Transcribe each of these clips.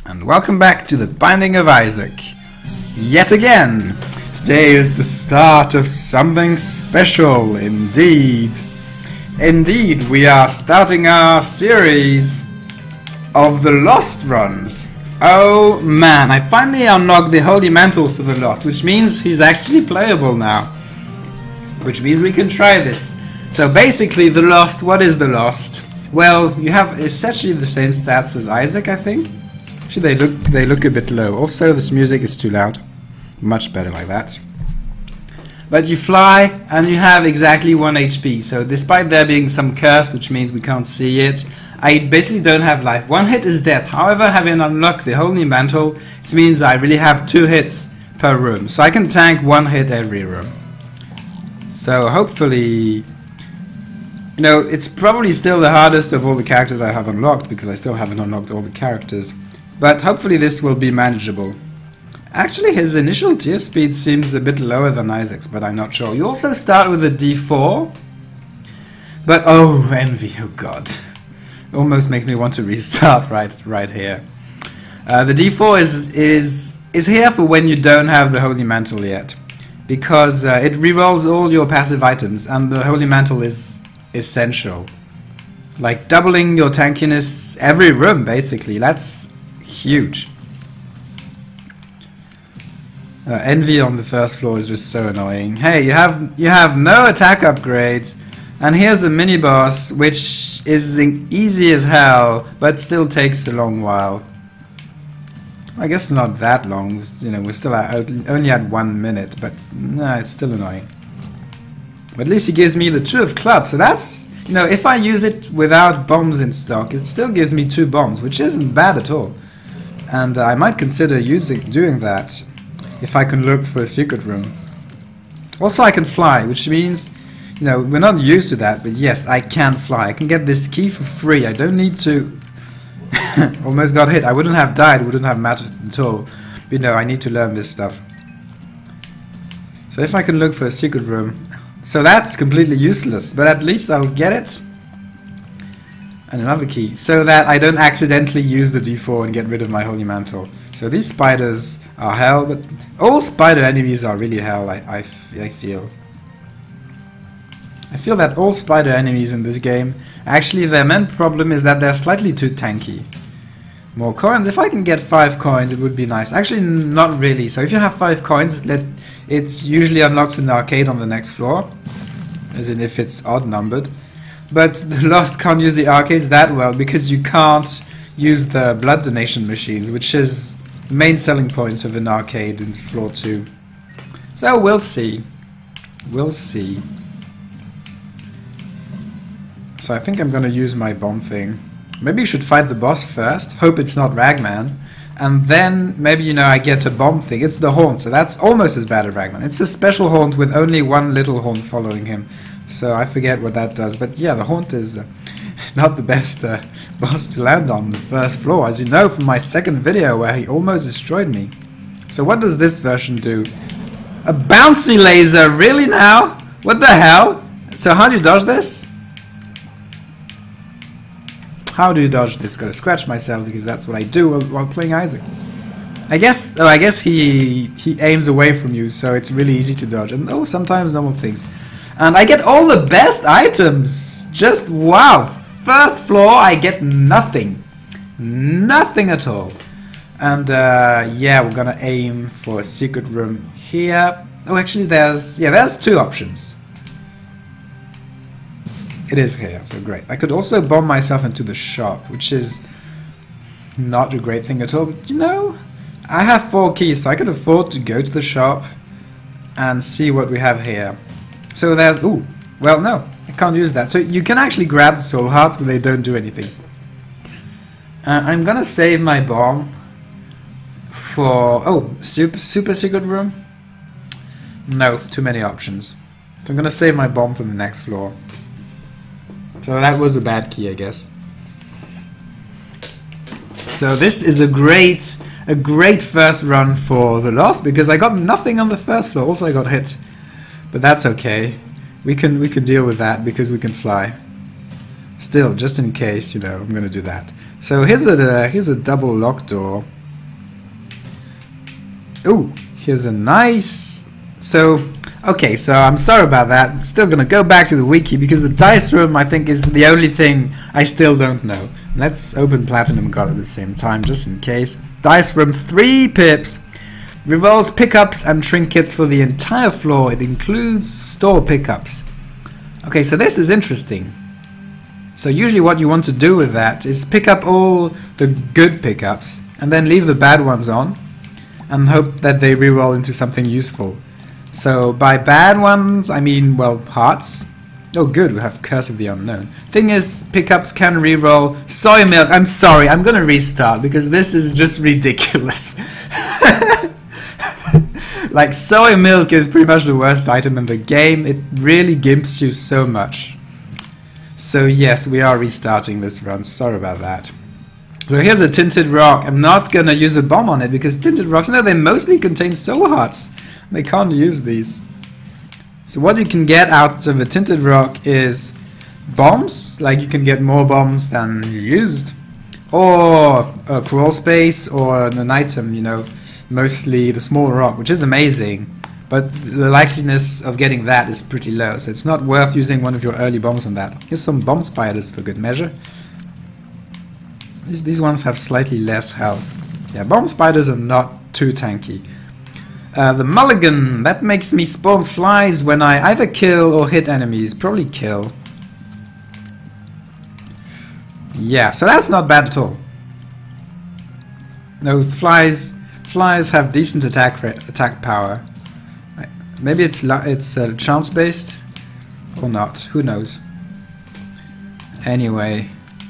And welcome back to the Binding of Isaac. Yet again, today is the start of something special indeed. Indeed, we are starting our series of the Lost runs. Oh man, I finally unlocked the Holy Mantle for the Lost, which means he's actually playable now. Which means we can try this. So basically the Lost, what is the Lost? Well, you have essentially the same stats as Isaac, I think. Actually, they look a bit low. Also, this music is too loud. Much better like that. But you fly, and you have exactly 1 HP. So despite there being some curse, which means we can't see it, I basically don't have life. 1 hit is death. However, having unlocked the Holy Mantle, it means I really have 2 hits per room. So I can tank 1 hit every room. So hopefully... You know, it's probably still the hardest of all the characters I have unlocked, because I still haven't unlocked all the characters. But hopefully this will be manageable. Actually, his initial tier speed seems a bit lower than Isaac's, but I'm not sure. You also start with a D4. But, oh, envy, oh god. Almost makes me want to restart right here. The D4 is here for when you don't have the Holy Mantle yet. Because it rerolls all your passive items, and the Holy Mantle is essential. Like doubling your tankiness every room, basically. That's huge. Envy on the first floor is just so annoying. Hey, you have no attack upgrades, and here's a mini boss which is easy as hell, but still takes a long while. I guess it's not that long. You know, we're still only at 1 minute, but nah, it's still annoying. But at least he gives me the 2 of clubs, so that's, you know, if I use it without bombs in stock, it still gives me 2 bombs, which isn't bad at all. And I might consider doing that if I can look for a secret room. Also, I can fly, which means, you know, we're not used to that, but yes, I can fly. I can get this key for free. I don't need to... Almost got hit. I wouldn't have died, it wouldn't have mattered at all. But, you know, I need to learn this stuff. So if I can look for a secret room... So that's completely useless, but at least I'll get it. And another key, so that I don't accidentally use the D4 and get rid of my Holy Mantle. So these spiders are hell, but all spider enemies are really hell, I feel. I feel that all spider enemies in this game, actually their main problem is that they're slightly too tanky. More coins, if I can get 5 coins it would be nice. Actually not really, so if you have 5 coins, it usually unlocks an arcade on the next floor. As in if it's odd numbered. But the Lost can't use the arcades that well because you can't use the blood donation machines, which is the main selling point of an arcade in floor 2. So we'll see. We'll see. So I think I'm gonna use my bomb thing. Maybe you should fight the boss first, hope it's not Ragman, and then maybe, you know, I get a bomb thing. It's the haunt, so that's almost as bad as Ragman. It's a special haunt with only 1 little haunt following him. So I forget what that does, but yeah, the haunt is not the best boss to land on the first floor, as you know from my second video where he almost destroyed me. So what does this version do? A bouncy laser, really now? What the hell? So how do you dodge this? How do you dodge this? Gotta scratch myself because that's what I do while playing Isaac. I guess he aims away from you, so it's really easy to dodge. And oh, sometimes normal things. And I get all the best items! Just wow! First floor, I get nothing. Nothing at all. And yeah, we're gonna aim for a secret room here. Oh, actually there's 2 options. It is here, so great. I could also bomb myself into the shop, which is not a great thing at all. But you know, I have 4 keys, so I can afford to go to the shop and see what we have here. So there's... Ooh, well, no, I can't use that. So you can actually grab the soul hearts, but they don't do anything. I'm gonna save my bomb for... Oh, super secret room? No, too many options. So I'm gonna save my bomb for the next floor. So that was a bad key, I guess. So this is a great first run for the Lost, because I got nothing on the first floor. Also, I got hit. But that's okay. We can deal with that because we can fly. Still, just in case, you know, I'm gonna do that. So here's a double lock door. Ooh, here's a nice... So, okay, so I'm sorry about that. I'm still gonna go back to the wiki because the dice room I think is the only thing I still don't know. Let's open Platinum God at the same time, just in case. Dice room, 3 pips. Revolves pickups and trinkets for the entire floor. It includes store pickups. Okay, so this is interesting. So usually what you want to do with that is pick up all the good pickups and then leave the bad ones on and hope that they reroll into something useful. So by bad ones, I mean, well, hearts. Oh good, we have Curse of the Unknown. Thing is, pickups can reroll soy milk. I'm sorry, I'm gonna restart because this is just ridiculous. Like, soy milk is pretty much the worst item in the game. It really gimps you so much. So yes, we are restarting this run. Sorry about that. So here's a Tinted Rock. I'm not gonna use a bomb on it because Tinted Rocks, no, they mostly contain soul hearts. They can't use these. So what you can get out of a Tinted Rock is bombs. Like, you can get more bombs than you used. Or a crawl space or an item, you know. Mostly the small rock, which is amazing, but the likeliness of getting that is pretty low, so it's not worth using one of your early bombs on that. Here's some bomb spiders for good measure. These ones have slightly less health. Yeah, bomb spiders are not too tanky. The mulligan, that makes me spawn flies when I either kill or hit enemies. Probably kill. Yeah, so that's not bad at all. No, flies have decent attack power. Maybe it's chance based or not. Who knows? Anyway,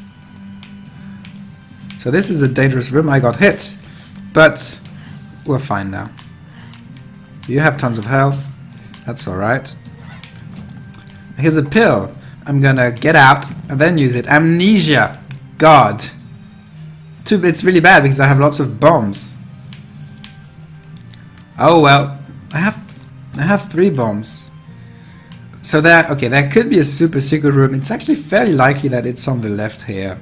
so this is a dangerous room. I got hit, but we're fine now. You have tons of health. That's all right. Here's a pill. I'm gonna get out and then use it. Amnesia. God. It's really bad because I have lots of bombs. Oh well, I have 3 bombs. So there could be a super secret room. It's actually fairly likely that it's on the left here.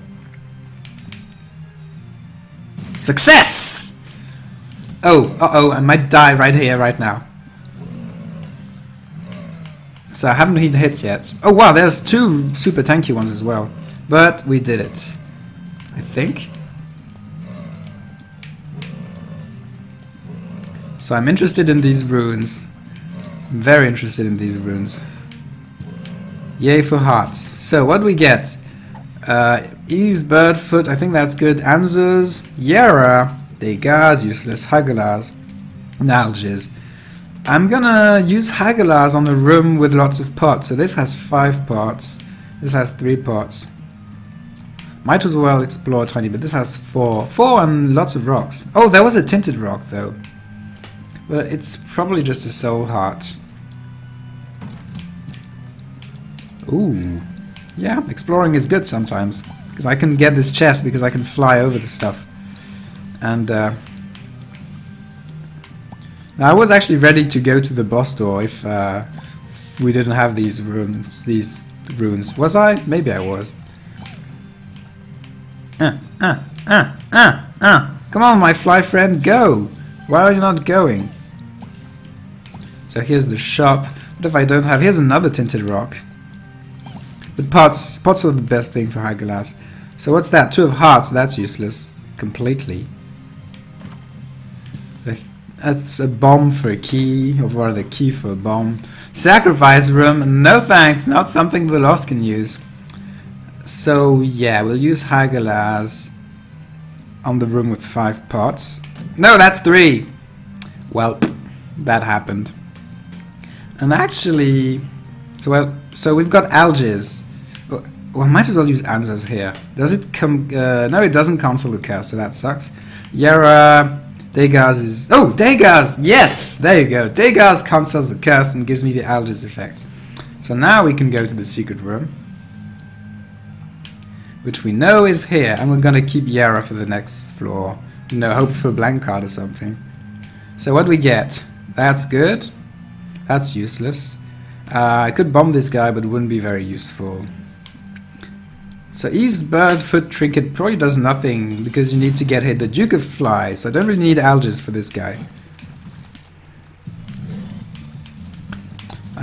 Success! Oh, uh-oh, I might die right here, right now. So I haven't been hit yet. Oh wow, there's 2 super tanky ones as well. But we did it, I think. So I'm interested in these runes. Very interested in these runes. Yay for hearts. So what do we get? Eve's Birdfoot, I think that's good. Anzur's, Yara, Degas, useless, Hagalaz, Nalgiz. I'm gonna use Hagalaz on the room with lots of pots. So this has 5 pots. This has 3 pots. Might as well explore 20, but this has 4. 4 and lots of rocks. Oh, there was a Tinted Rock though. But it's probably just a soul heart. Ooh. Yeah, exploring is good sometimes. Because I can get this chest because I can fly over the stuff. And I was actually ready to go to the boss door if we didn't have these runes. Was I? Maybe I was. Come on, my fly friend, go! Why are you not going? So here's the shop. What if I don't have... Here's another Tinted Rock. But pots are the best thing for Hagalaz. So what's that? 2 of hearts. That's useless. Completely. That's a bomb for a key. Or rather, a key for a bomb. Sacrifice room. No thanks. Not something Veloz can use. So yeah, we'll use Hagalaz on the room with 5 pots. No, that's 3. Well, that happened. And actually, so we've got Algiz. Well, might as well use Anzur's here. Does it come? No, it doesn't cancel the curse, so that sucks. Yara, Degas is... Oh, Degas! Yes! There you go. Degas cancels the curse and gives me the Algiz effect. So now we can go to the secret room, which we know is here, and we're gonna keep Yara for the next floor. You know, hope for a blank card or something. So what do we get? That's good. That's useless. I could bomb this guy, but it wouldn't be very useful. So Eve's Birdfoot Trinket probably does nothing because you need to get hit the Duke of Flies. I don't really need Algiz for this guy.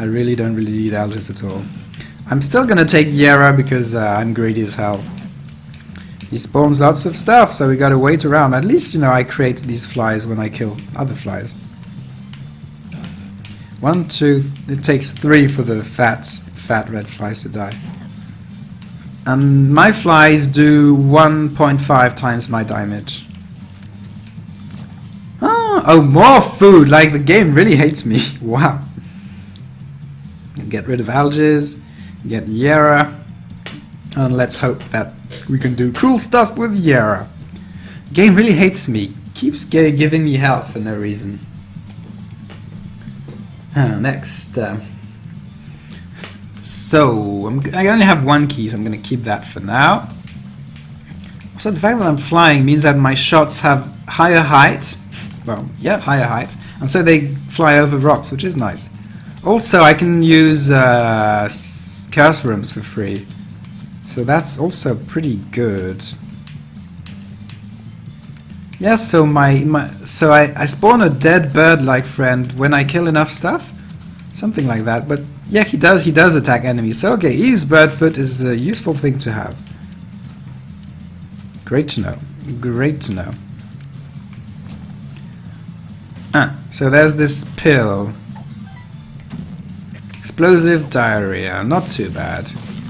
I really don't need algae at all. I'm still gonna take Yera because I'm greedy as hell. He spawns lots of stuff, so we gotta wait around. At least, you know, I create these flies when I kill other flies. 1, 2, it takes 3 for the fat red flies to die. And my flies do 1.5 times my damage. Oh, more food! Like, the game really hates me. Wow. Get rid of algae, get Yera, and let's hope that we can do cool stuff with Yera. Game really hates me. Keeps giving me health for no reason. Next. So, I only have 1 key, so I'm going to keep that for now. So the fact that I'm flying means that my shots have higher height. Well, yeah, higher height. And so they fly over rocks, which is nice. Also, I can use curse rooms for free. So that's also pretty good. Yeah, so I spawn a dead bird-like friend when I kill enough stuff? Something like that, but yeah, he does attack enemies. So okay, Eve's Birdfoot is a useful thing to have. Great to know. Great to know. So there's this pill. Explosive diarrhea, not too bad.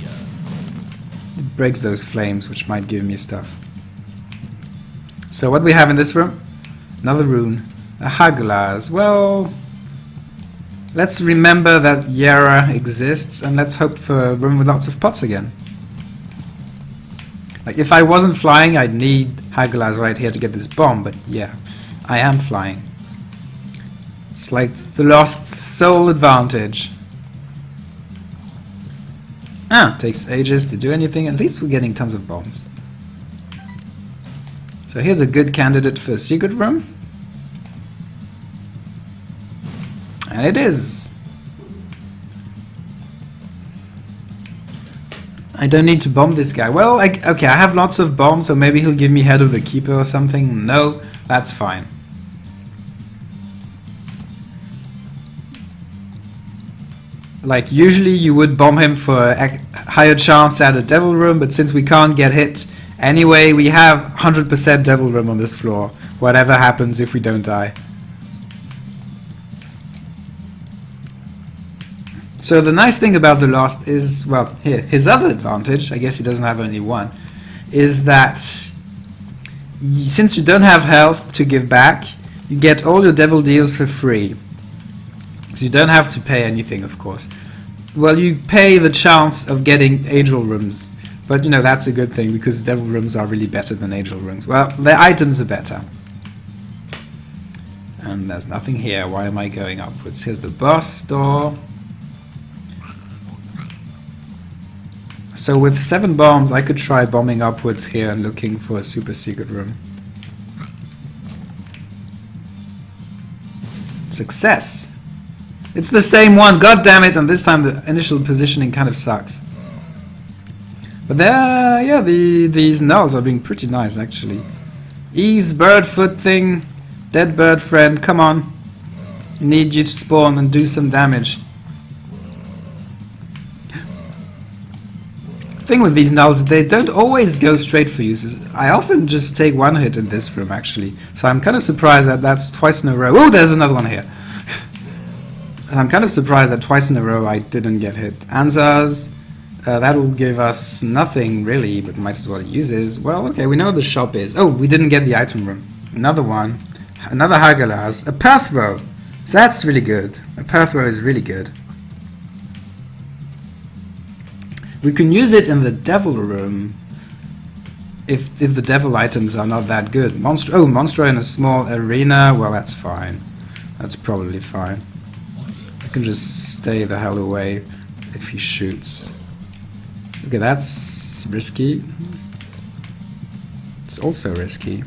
It breaks those flames, which might give me stuff. So what do we have in this room? Another rune. A Haglaz. Well, let's remember that Yera exists, and let's hope for a room with lots of pots again. Like, if I wasn't flying, I'd need Haglaz right here to get this bomb, but yeah, I am flying. It's like the lost soul advantage. Takes ages to do anything. At least we're getting tons of bombs. So here's a good candidate for a secret room. And it is. I don't need to bomb this guy. Well, okay, I have lots of bombs, so maybe he'll give me Head of the Keeper or something. No, that's fine. Like, usually you would bomb him for a higher chance at a devil room, but since we can't get hit anyway, we have 100% devil room on this floor. Whatever happens if we don't die. So the nice thing about the Lost is, well, here, his other advantage, I guess he doesn't have only one, is that since you don't have health to give back, you get all your devil deals for free. So you don't have to pay anything, of course. Well, you pay the chance of getting angel rooms, but you know, that's a good thing because devil rooms are really better than angel rooms. Well, their items are better. And there's nothing here. Why am I going upwards? Here's the boss door. So with 7 bombs, I could try bombing upwards here and looking for a super secret room. Success! It's the same one, god damn it, and this time the initial positioning kind of sucks. But there, yeah, these nulls are being pretty nice actually. Ease Birdfoot thing, dead bird friend, come on. Need you to spawn and do some damage. The thing with these nulls, they don't always go straight for you. I often just take 1 hit in this room actually. So I'm kind of surprised that that's twice in a row. Oh, there's another one here. And I'm kind of surprised that twice in a row I didn't get hit. Anzars, that will give us nothing really, but might as well use it. Well, okay, we know where the shop is. Oh, we didn't get the item room. Another one. Another Hagalaz. A Pathrow. So that's really good. A Pathrow is really good. We can use it in the devil room if the devil items are not that good. Monstro in a small arena. Well, that's fine. That's probably fine. I can just stay the hell away if he shoots. Okay, that's risky. It's also risky.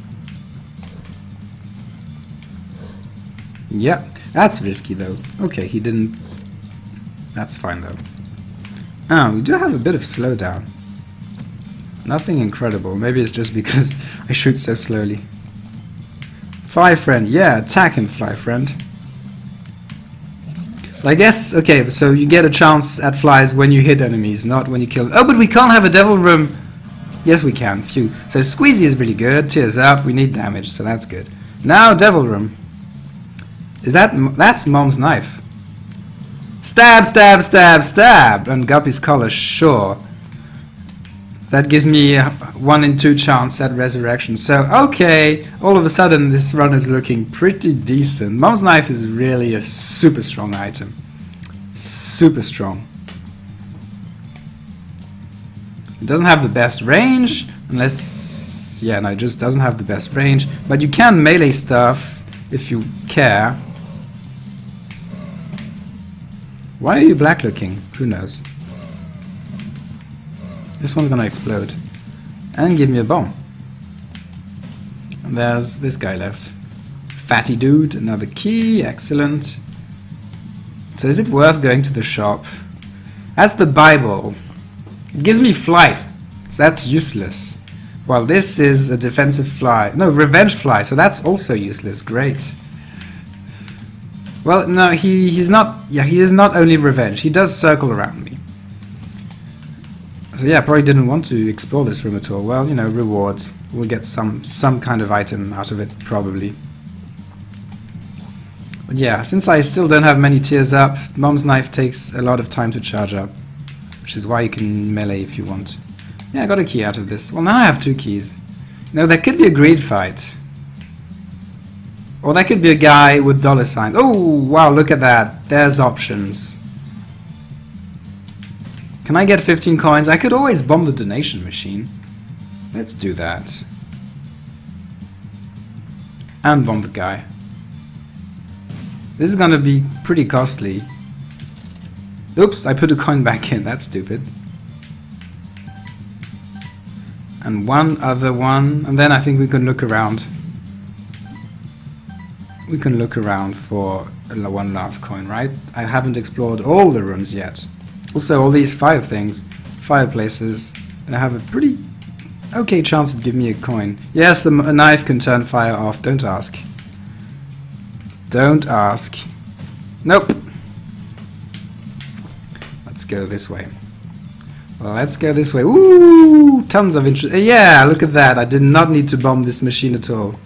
Yeah, that's risky though. Okay, he didn't... That's fine though. We do have a bit of slowdown. Nothing incredible. Maybe it's just because I shoot so slowly. Fly friend. Yeah, attack him, fly friend. I guess, okay, so you get a chance at flies when you hit enemies, not when you kill them. Oh, but we can't have a devil room. Yes, we can. Phew. So Squeezy is really good. Tears up. We need damage, so that's good. Now devil room. That's Mom's knife. Stab, stab, stab, stab. And Guppy's collar, sure. That gives me a 1 in 2 chance at resurrection. So, okay, all of a sudden this run is looking pretty decent. Mom's knife is really a super strong item. Super strong. It doesn't have the best range, unless... yeah, no, it just doesn't have the best range. But you can melee stuff if you care. Why are you black looking? Who knows? This one's gonna explode. And give me a bomb. And there's this guy left. Fatty dude, another key, excellent. So is it worth going to the shop? That's the Bible. It gives me flight, so that's useless. While this is a defensive fly. No, revenge fly, so that's also useless. Great. Well, no, he's not... yeah, he is not only revenge. He does circle around me. So yeah, I probably didn't want to explore this room at all. Well, you know, rewards. We'll get some kind of item out of it, probably. But yeah, since I still don't have many tears up, Mom's knife takes a lot of time to charge up. Which is why you can melee if you want. Yeah, I got a key out of this. Well, now I have 2 keys. No, there could be a greed fight. Or that could be a guy with dollar signs. Oh, wow, look at that. There's options. Can I get 15 coins? I could always bomb the donation machine. Let's do that. And bomb the guy. This is gonna be pretty costly. Oops, I put a coin back in. That's stupid. And one other one. And then I think we can look around. We can look around for one last coin, right? I haven't explored all the rooms yet. Also, all these fire things, fireplaces, they have a pretty okay chance to give me a coin. Yes, a knife can turn fire off. Don't ask. Don't ask. Nope. Let's go this way. Well, let's go this way. Ooh, tons of interest. Yeah, look at that. I did not need to bomb this machine at all.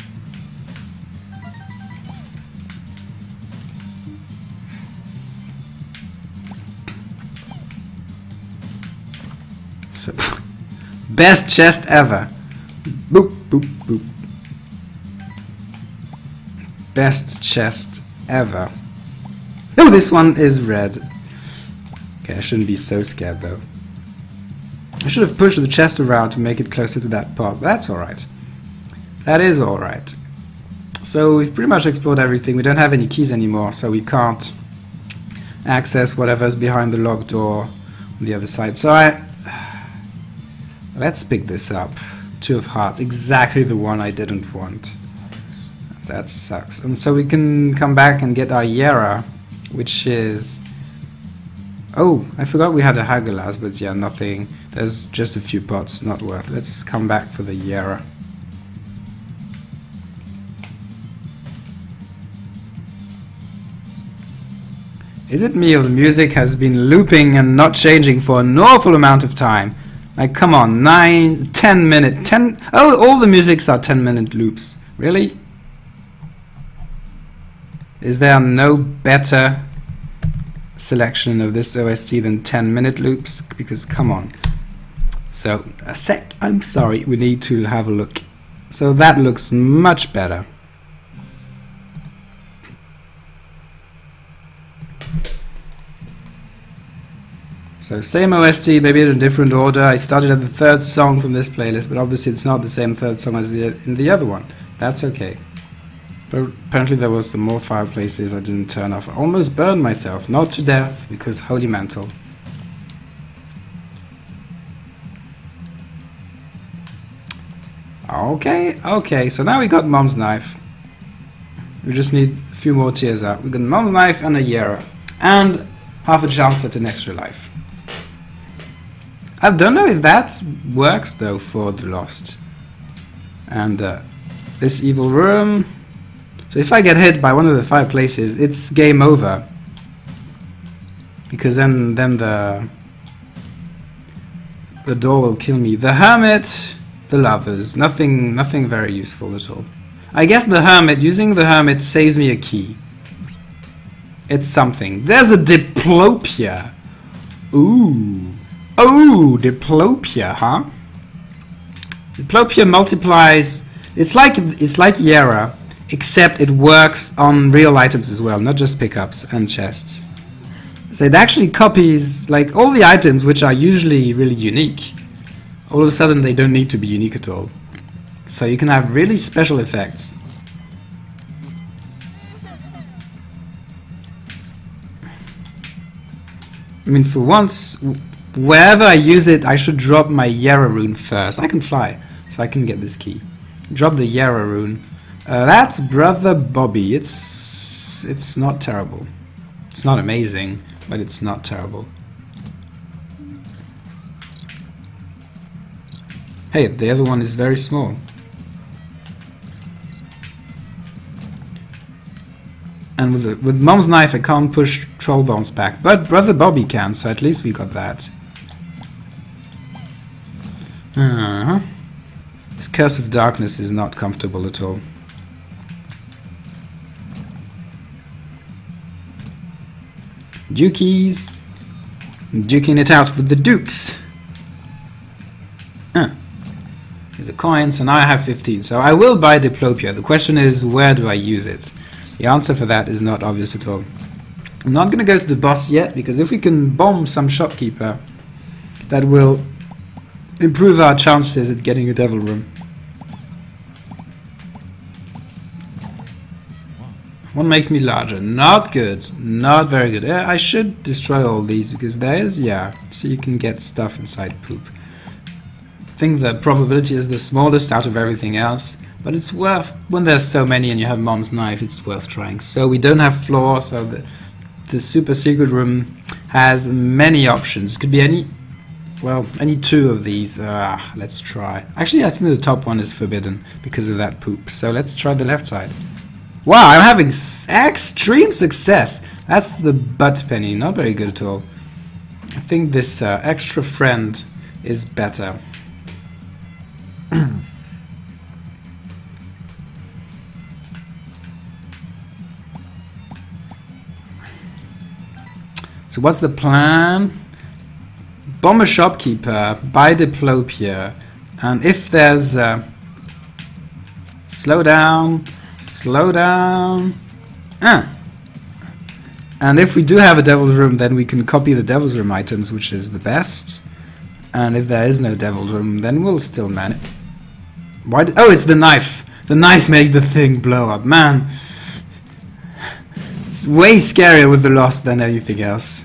So, best chest ever. Boop, boop, boop. Best chest ever. Oh, this one is red. Okay, I shouldn't be so scared though. I should have pushed the chest around to make it closer to that pot. That's alright. That is alright. So we've pretty much explored everything. We don't have any keys anymore, so we can't access whatever's behind the locked door on the other side. So let's pick this up. 2 of hearts, exactly the one I didn't want. That sucks. And so we can come back and get our Yera, which is... oh, I forgot we had a Hagelas, but yeah, nothing. There's just a few pots, not worth. Let's come back for the Yera. Is it me or the music has been looping and not changing for an awful amount of time? Like, come on, 9, 10 minute, 10... oh, all the musics are 10-minute loops. Really? Is there no better selection of this OST than 10-minute loops? Because, come on. So, a sec, I'm sorry, we need to have a look. So that looks much better. So same OST, maybe in a different order. I started at the 3rd song from this playlist, but obviously it's not the same 3rd song as in the other one. That's okay. But apparently there was some more fireplaces I didn't turn off. I almost burned myself, not to death, because holy mantle. Okay, so now we got Mom's knife. We just need a few more tears out. We got Mom's knife and a Yera. And half a chance at an extra life. I don't know if that works though for the Lost. And this evil room. So if I get hit by one of the fireplaces, it's game over. because then the door will kill me. The Hermit, the Lovers, nothing very useful at all. I guess the Hermit, using the Hermit saves me a key. It's something. There's a Diplopia. Ooh. Oh, Diplopia, huh? Diplopia multiplies. It's like Yera, except it works on real items as well, not just pickups and chests. So it actually copies like all the items which are usually really unique. All of a sudden they don't need to be unique at all. So you can have really special effects. I mean, for once, wherever I use it, I should drop my Yera rune first. I can fly, so I can get this key. Drop the Yera rune. That's Brother Bobby. It's not terrible. It's not amazing, but it's not terrible. Hey, the other one is very small. And with Mom's Knife I can't push Troll Bones back, but Brother Bobby can, so at least we got that. This Curse of Darkness is not comfortable at all. Dukies. Duking it out with the Dukes. Here's a coin, so now I have 15. So I will buy Diplopia. The question is, where do I use it? The answer for that is not obvious at all. I'm not going to go to the boss yet, because if we can bomb some shopkeeper, that will improve our chances at getting a devil room. One makes me larger. Not good. Not very good. I should destroy all these, because there is, yeah, so you can get stuff inside poop. I think the probability is the smallest out of everything else. But it's worth, when there's so many and you have Mom's Knife, it's worth trying. So we don't have floor, so the super secret room has many options. It could be any, well, any two of these. Let's try. Actually, I think the top one is forbidden because of that poop. So let's try the left side. Wow, I'm having extreme success. That's the butt penny, not very good at all. I think this extra friend is better. So what's the plan? Bomb a shopkeeper, buy Diplopia, and if there's slow down, and if we do have a devil's room, then we can copy the devil's room items, which is the best. And if there is no devil's room, then we'll still manage. Why? Oh, it's the knife. The knife made the thing blow up, man. It's way scarier with the Lost than anything else.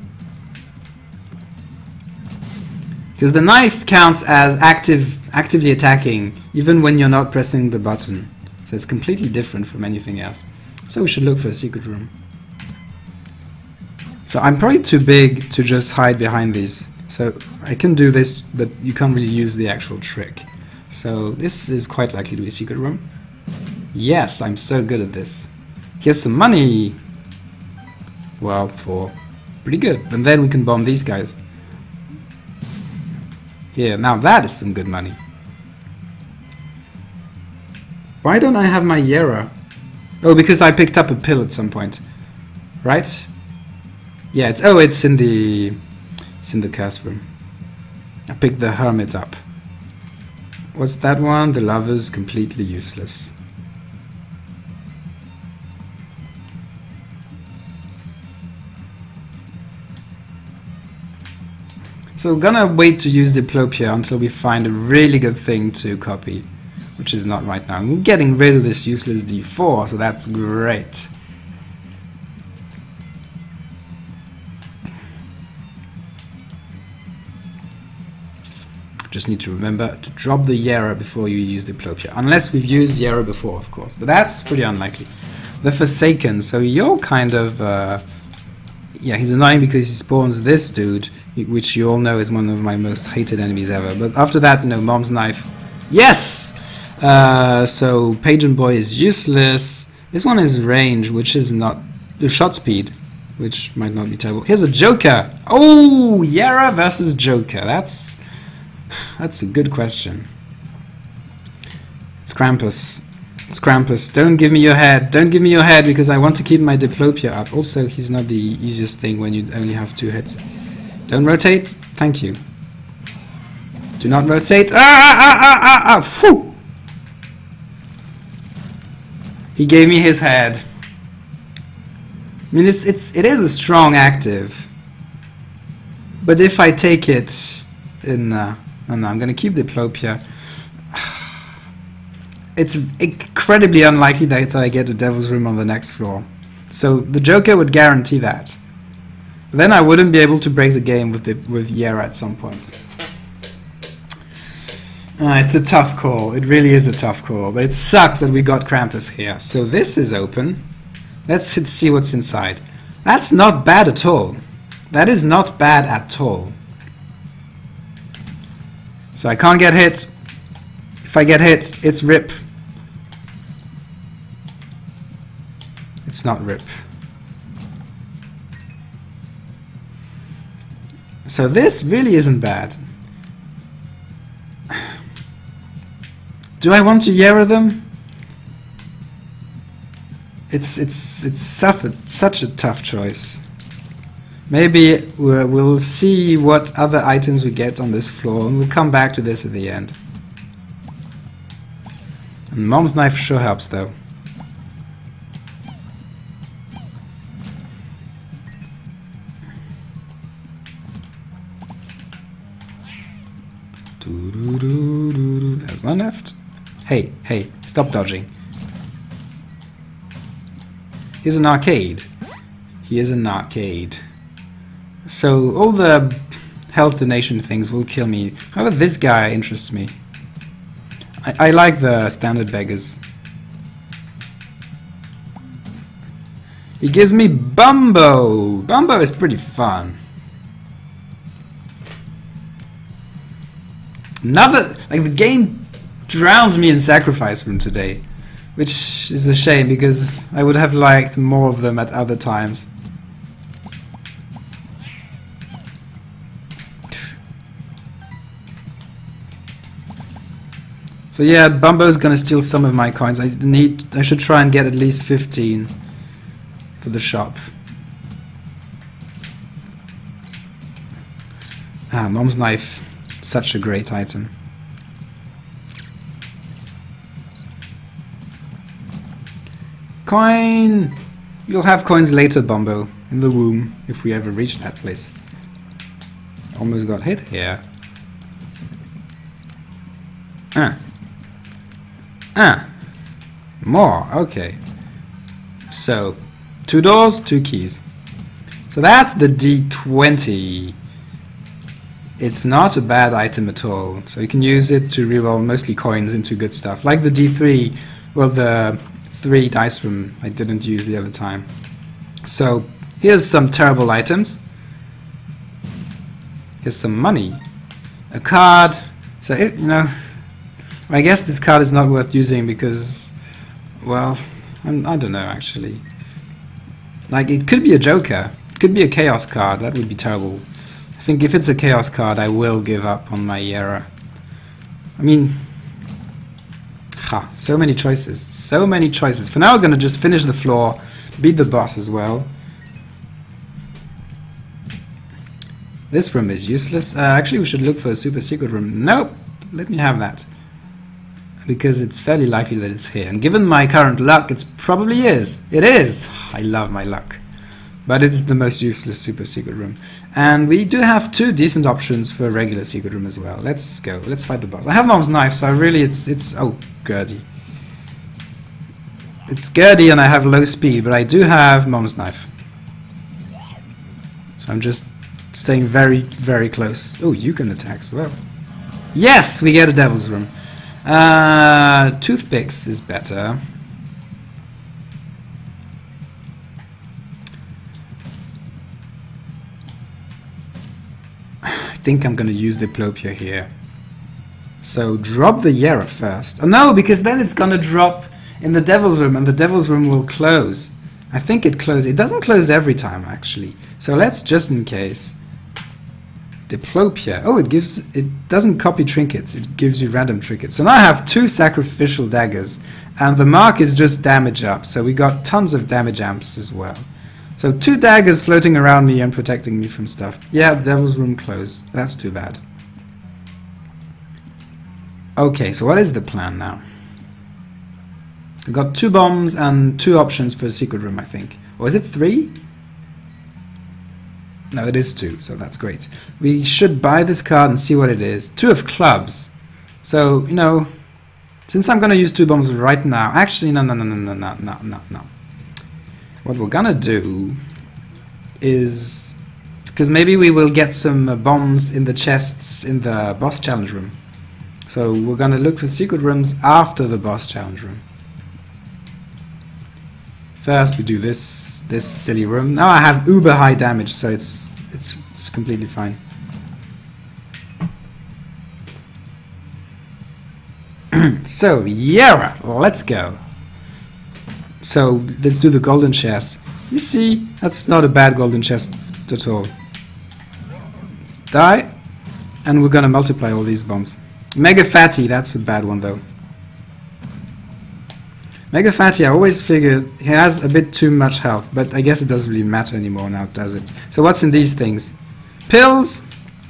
Because the knife counts as actively attacking, even when you're not pressing the button. So it's completely different from anything else. So we should look for a secret room. So I'm probably too big to just hide behind these. So I can do this, but you can't really use the actual trick. So this is quite likely to be a secret room. Yes, I'm so good at this. Here's some money. Well, for pretty good. And then we can bomb these guys. Yeah, now that is some good money. Why don't I have my Yera? Oh, because I picked up a pill at some point. Right? Yeah, it's in the curse room. I picked the Hermit up. What's that one? The Lover's completely useless. So we're gonna wait to use Diplopia until we find a really good thing to copy, which is not right now. I'm getting rid of this useless D4, so that's great. Just need to remember to drop the Yera before you use Diplopia, unless we've used Yera before, of course, but that's pretty unlikely. The Forsaken, so you're kind of yeah, he's annoying because he spawns this dude, which you all know is one of my most hated enemies ever. But after that, you know, Mom's Knife. Yes! So Pagan Boy is useless. This one is range, which is not... shot speed. which might not be terrible. Here's a Joker! Oh! Yara versus Joker. That's a good question. It's Krampus. It's Krampus. Don't give me your head. Don't give me your head because I want to keep my Diplopia up. Also, he's not the easiest thing when you only have 2 hits. Don't rotate. Thank you. Do not rotate. Phew! He gave me his head. I mean, it is a strong active. But if I take it in... no, I'm going to keep Diplopia. It's incredibly unlikely that I get a Devil's Room on the next floor. So the Joker would guarantee that. Then I wouldn't be able to break the game with Yera at some point. It's a tough call. It really is a tough call. But it sucks that we got Krampus here. So this is open. Let's see what's inside. That's not bad at all. That is not bad at all. So I can't get hit. If I get hit, it's rip. It's not rip. So this really isn't bad. Do I want to Yera them? It's such a tough choice. Maybe we'll see what other items we get on this floor, and we'll come back to this at the end. And Mom's Knife sure helps, though. There's one left. Hey, stop dodging. Here's an arcade. Here's an arcade. So all the health donation things will kill me. However, this guy interests me. I like the standard beggars. He gives me Bumbo. Bumbo is pretty fun. The game drowns me in Sacrifice Room today, which is a shame because I would have liked more of them at other times. So yeah, Bumbo's gonna steal some of my coins. I should try and get at least 15 for the shop. Mom's Knife. Such a great item. Coin! You'll have coins later, Bumbo. In the womb, if we ever reach that place. Almost got hit here. More, okay. So, 2 doors, 2 keys. So that's the D20. It's not a bad item at all. So you can use it to reroll mostly coins into good stuff. Like the D3, well, the 3 dice room I didn't use the other time. So here's some terrible items. Here's some money. A card. So, I guess this card is not worth using because, well, I don't know actually. Like, it could be a Joker. It could be a Chaos card. That would be terrible. I think if it's a Chaos card, I will give up on my Yera. I mean, so many choices. So many choices. For now, we're going to just finish the floor, beat the boss as well. This room is useless. Actually, we should look for a super secret room. Nope. Let me have that. Because it's fairly likely that it's here. And given my current luck, it probably is. It is! I love my luck. But it is the most useless super secret room. And we do have 2 decent options for a regular secret room as well. Let's go. Let's fight the boss. I have Mom's Knife, so oh, Gurdy. It's Gurdy and I have low speed, but I do have Mom's Knife. So I'm just staying very, very close. Oh, you can attack as well. Yes, we get a Devil's Room. Toothpicks is better. I think I'm gonna use Diplopia here. So drop the Yera first. Oh no, because then it's gonna drop in the Devil's Room and the Devil's Room will close. I think it closes. It doesn't close every time, actually. So let's just in case. Diplopia. Oh, it doesn't copy trinkets. It gives you random trinkets. So now I have 2 sacrificial daggers, and the mark is just damage up. So we got tons of damage amps as well. So 2 daggers floating around me and protecting me from stuff. Yeah, Devil's Room closed. That's too bad. Okay, so what is the plan now? We've got 2 bombs and 2 options for a secret room, I think. Or is it 3? No, it is 2, so that's great. We should buy this card and see what it is. 2 of clubs. So, you know, since I'm going to use 2 bombs right now... Actually, no. What we're going to do is... Because maybe we will get some bombs in the chests in the boss challenge room. So we're going to look for secret rooms after the boss challenge room. First we do this silly room. Now I have uber high damage, so it's completely fine. So Yera, let's go. So let's do the golden chest. You see, that's not a bad golden chest at all. Die, and we're gonna multiply all these bombs. Mega Fatty, that's a bad one though. Mega Fatty, I always figured he has a bit too much health, but I guess it doesn't really matter anymore now, does it? So what's in these things? Pills!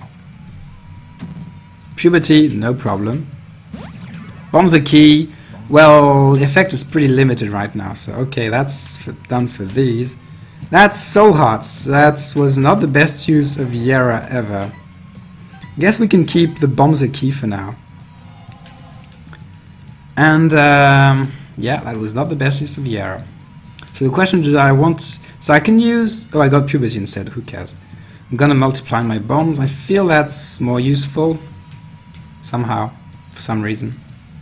Puberty, no problem. Bombs are key. Well, the effect is pretty limited right now, so okay, that's done for these. That's Soul Hearts. That was not the best use of Yera ever. I guess we can keep the bombs are key for now. And, yeah, that was not the best use of Yera. So the question, do I want... So I can use... Oh, I got Puberty instead, who cares? I'm gonna multiply my bombs. I feel that's more useful. Somehow. For some reason.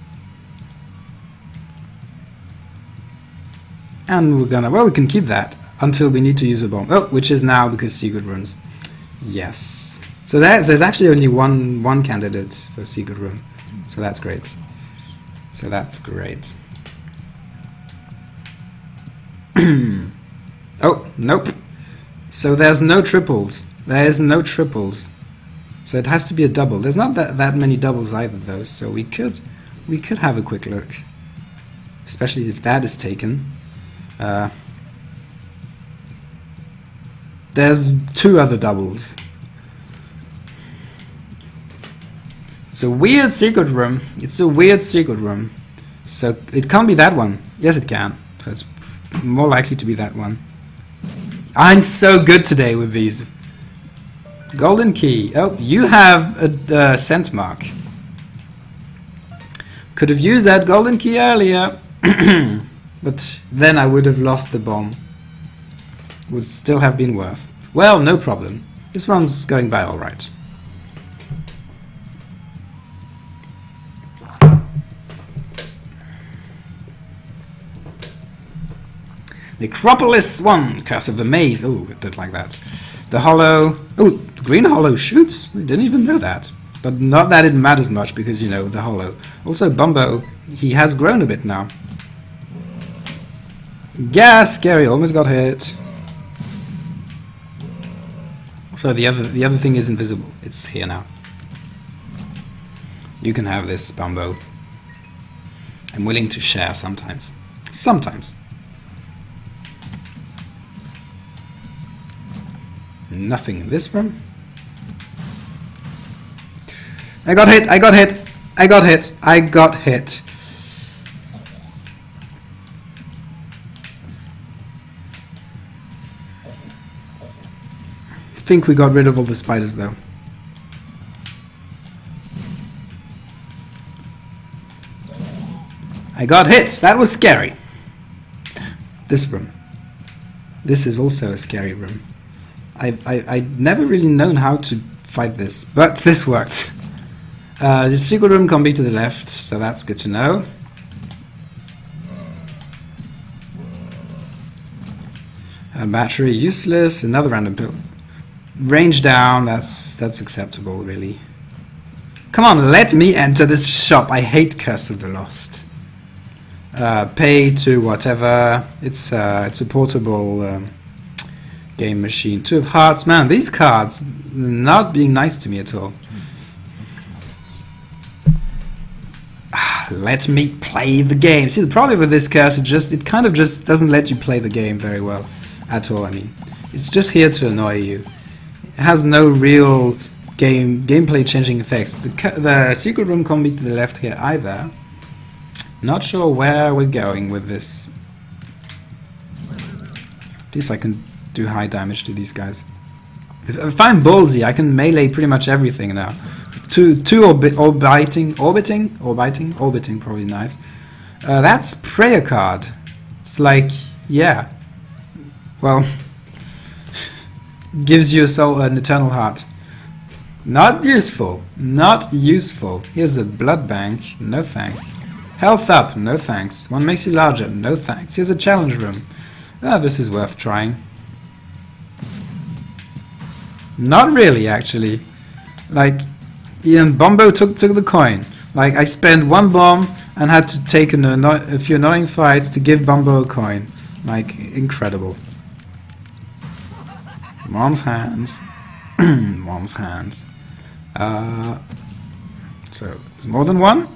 And we're gonna... Well, we can keep that until we need to use a bomb. Oh, which is now because secret rooms. Yes. So there's actually only one candidate for a secret room. So that's great. So that's great. Oh, nope. So there's no triples. There is no triples. So it has to be a double. There's not that many doubles either though, so we could have a quick look. Especially if that is taken. There's 2 other doubles. It's a weird secret room. It's a weird secret room. So it can't be that one. Yes, it can. So it's more likely to be that one. I'm so good today with these. Golden key. Oh, you have a scent mark. Could have used that golden key earlier. But then I would have lost the bomb. Would still have been worth. Well, no problem. This one's going by alright. Necropolis 1, Curse of the Maze. Oh, I did like that. The Hollow. Oh, the Green Hollow shoots? We didn't even know that. But not that it matters much because, you know, the Hollow. Also, Bumbo, he has grown a bit now. Gas, Scary, almost got hit. So the other thing is invisible. It's here now. You can have this, Bumbo. I'm willing to share sometimes. Sometimes. Nothing in this room. I got hit, I got hit, I got hit, I got hit. I think we got rid of all the spiders though. I got hit, that was scary. This room. This is also a scary room. I've never really known how to fight this, but this worked. The secret room can be to the left, so that's good to know. A battery useless, another random pill. Range down, that's acceptable really. Come on, let me enter this shop. I hate Curse of the Lost. pay to whatever. It's a portable game machine. 2 of hearts. Man, these cards not being nice to me at all. Let me play the game. See, the problem with this curse, it kind of just doesn't let you play the game very well at all. I mean, it's just here to annoy you. It has no real gameplay changing effects. The secret room can't be to the left here either. Not sure where we're going with this. At least I can do high damage to these guys. If I'm ballsy, I can melee pretty much everything now. Two orbiting probably knives. That's prayer card. It's like, yeah. Well, gives you a soul, an eternal heart. Not useful. Not useful. Here's a blood bank. No thanks. Health up. No thanks. One makes you larger. No thanks. Here's a challenge room. This is worth trying. Not really, actually. Like, Ian Bombo took the coin. Like, I spent 1 bomb and had to take a few annoying fights to give Bombo a coin. Like, incredible. Mom's hands. Mom's hands. So, there's more than 1?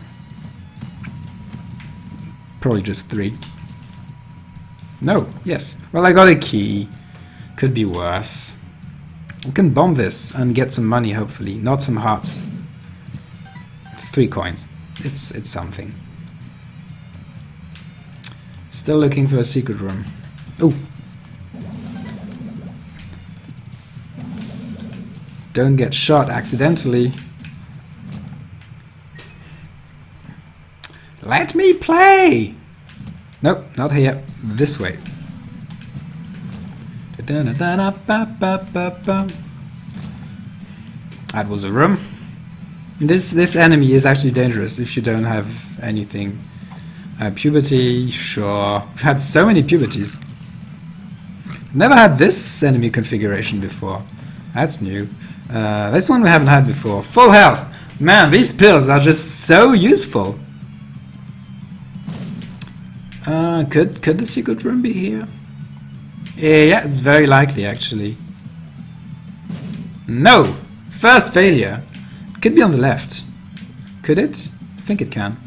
Probably just 3. No, yes. Well, I got a key. Could be worse. We can bomb this and get some money, hopefully. Not some hearts. 3 coins. It's something. Still looking for a secret room. Oh! Don't get shot accidentally. Let me play! Nope, not here. This way. That was a room. This enemy is actually dangerous if you don't have anything. Puberty, sure. We've had so many puberties. Never had this enemy configuration before. That's new. This one we haven't had before. Full health. Man, these pills are just so useful. Could the secret room be here? Yeah, it's very likely actually. No! First failure. Could be on the left. Could it? I think it can.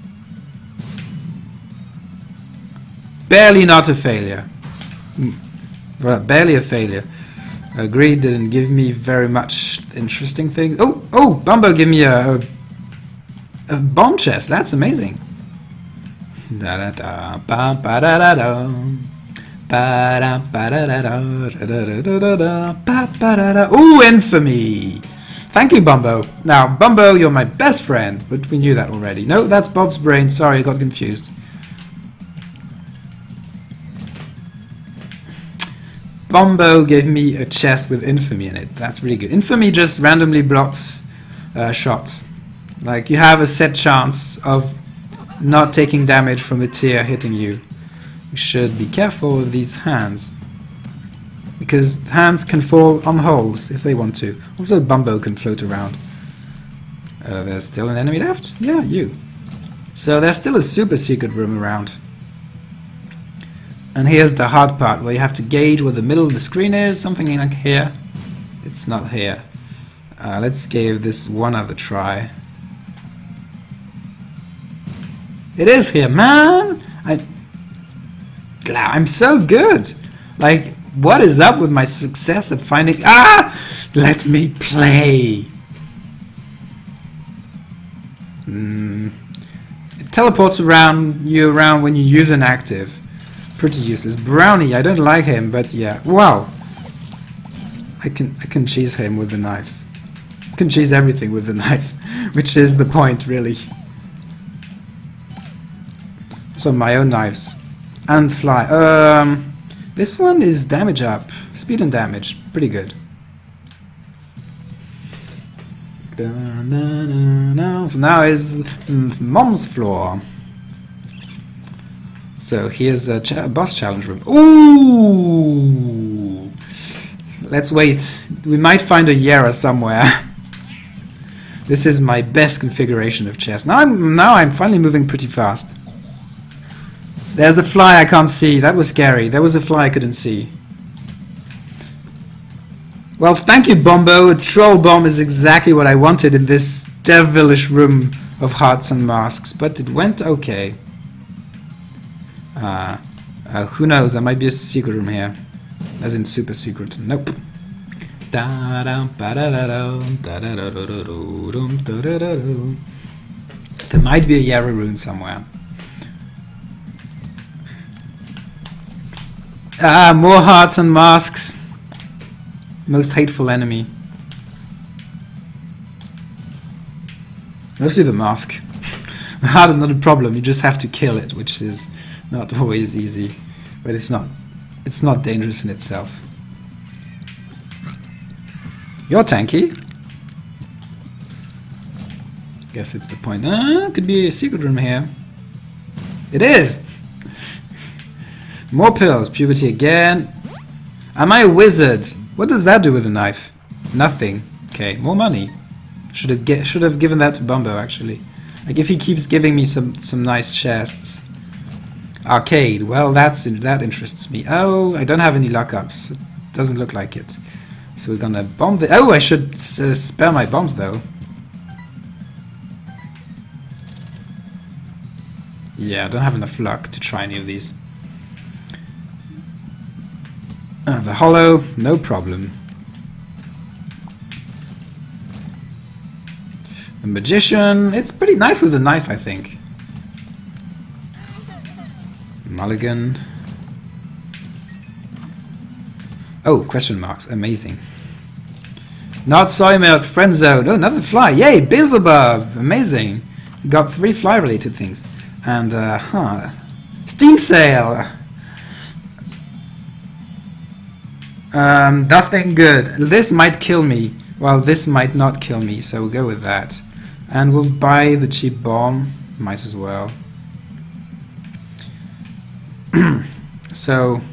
Barely not a failure. Well, barely a failure. Agreed, didn't give me very much interesting things. Oh! Bumbo gave me a bomb chest. That's amazing. Da da da ba ba da da da ba da ba da da da da da ba ba da da. Ooh, infamy! Thank you, Bumbo. Now, Bumbo, you're my best friend, but we knew that already. No, that's Bob's brain. Sorry, I got confused. Bumbo gave me a chest with infamy in it. That's really good. Infamy just randomly blocks shots. Like, you have a set chance of not taking damage from a tear hitting you. You should be careful with these hands, because hands can fall on holes if they want to. Also, Bumbo can float around. There's still an enemy left? Yeah, you. So there's still a super secret room around. And here's the hard part, where you have to gauge where the middle of the screen is, something like here. It's not here. Let's give this one other try. It is here, man! I'm so good! Like, what is up with my success at finding... Ah! Let me play! It teleports you around when you use an active. Pretty useless. Brownie, I don't like him, but yeah. Wow! I can cheese him with the knife. I can cheese everything with the knife, which is the point, really. So my own knives. And fly. This one is damage up. Speed and damage. Pretty good. So now is Mom's floor. So here's a boss challenge room. Ooh! Let's wait. We might find a Yera somewhere. This is my best configuration of chess. Now I'm finally moving pretty fast. There's a fly I can't see. That was scary. There was a fly I couldn't see. Well, thank you, Bombo. A troll bomb is exactly what I wanted in this devilish room of hearts and masks, but it went okay. Who knows? There might be a secret room here. As in super secret. Nope. There might be a Yarrow rune somewhere. More hearts and masks. Most hateful enemy. Mostly the mask. The heart is not a problem, you just have to kill it, which is not always easy. But it's not dangerous in itself. You're tanky. Guess it's the point. Could be a secret room here. It is! More pills, puberty again. Am I a wizard? What does that do with a knife? Nothing. Okay, more money. Should have given that to Bumbo actually. Like if he keeps giving me some nice chests. Arcade. Well, that interests me. Oh, I don't have any luck ups. It doesn't look like it. So we're gonna bomb the. Oh, I should spare my bombs though. Yeah, I don't have enough luck to try any of these. The hollow, no problem. The magician, it's pretty nice with the knife, I think. Mulligan. Oh, question marks, amazing. Not soy milk, friend zone. Oh, another fly. Yay, Beelzebub, amazing. Got 3 fly-related things. And, Steam sale. Nothing good. This might kill me. Well, this might not kill me, so we'll go with that. And we'll buy the cheap bomb. Might as well. So,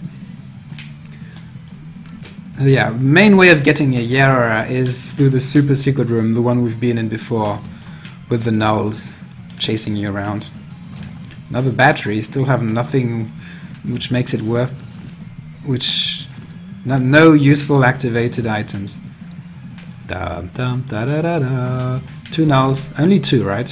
yeah, the main way of getting a Yarrow is through the super secret room, the one we've been in before, with the gnolls chasing you around. Another battery, still have nothing which makes it worth, no useful activated items. Dum dum da da da da. 2 gnolls, only 2, right?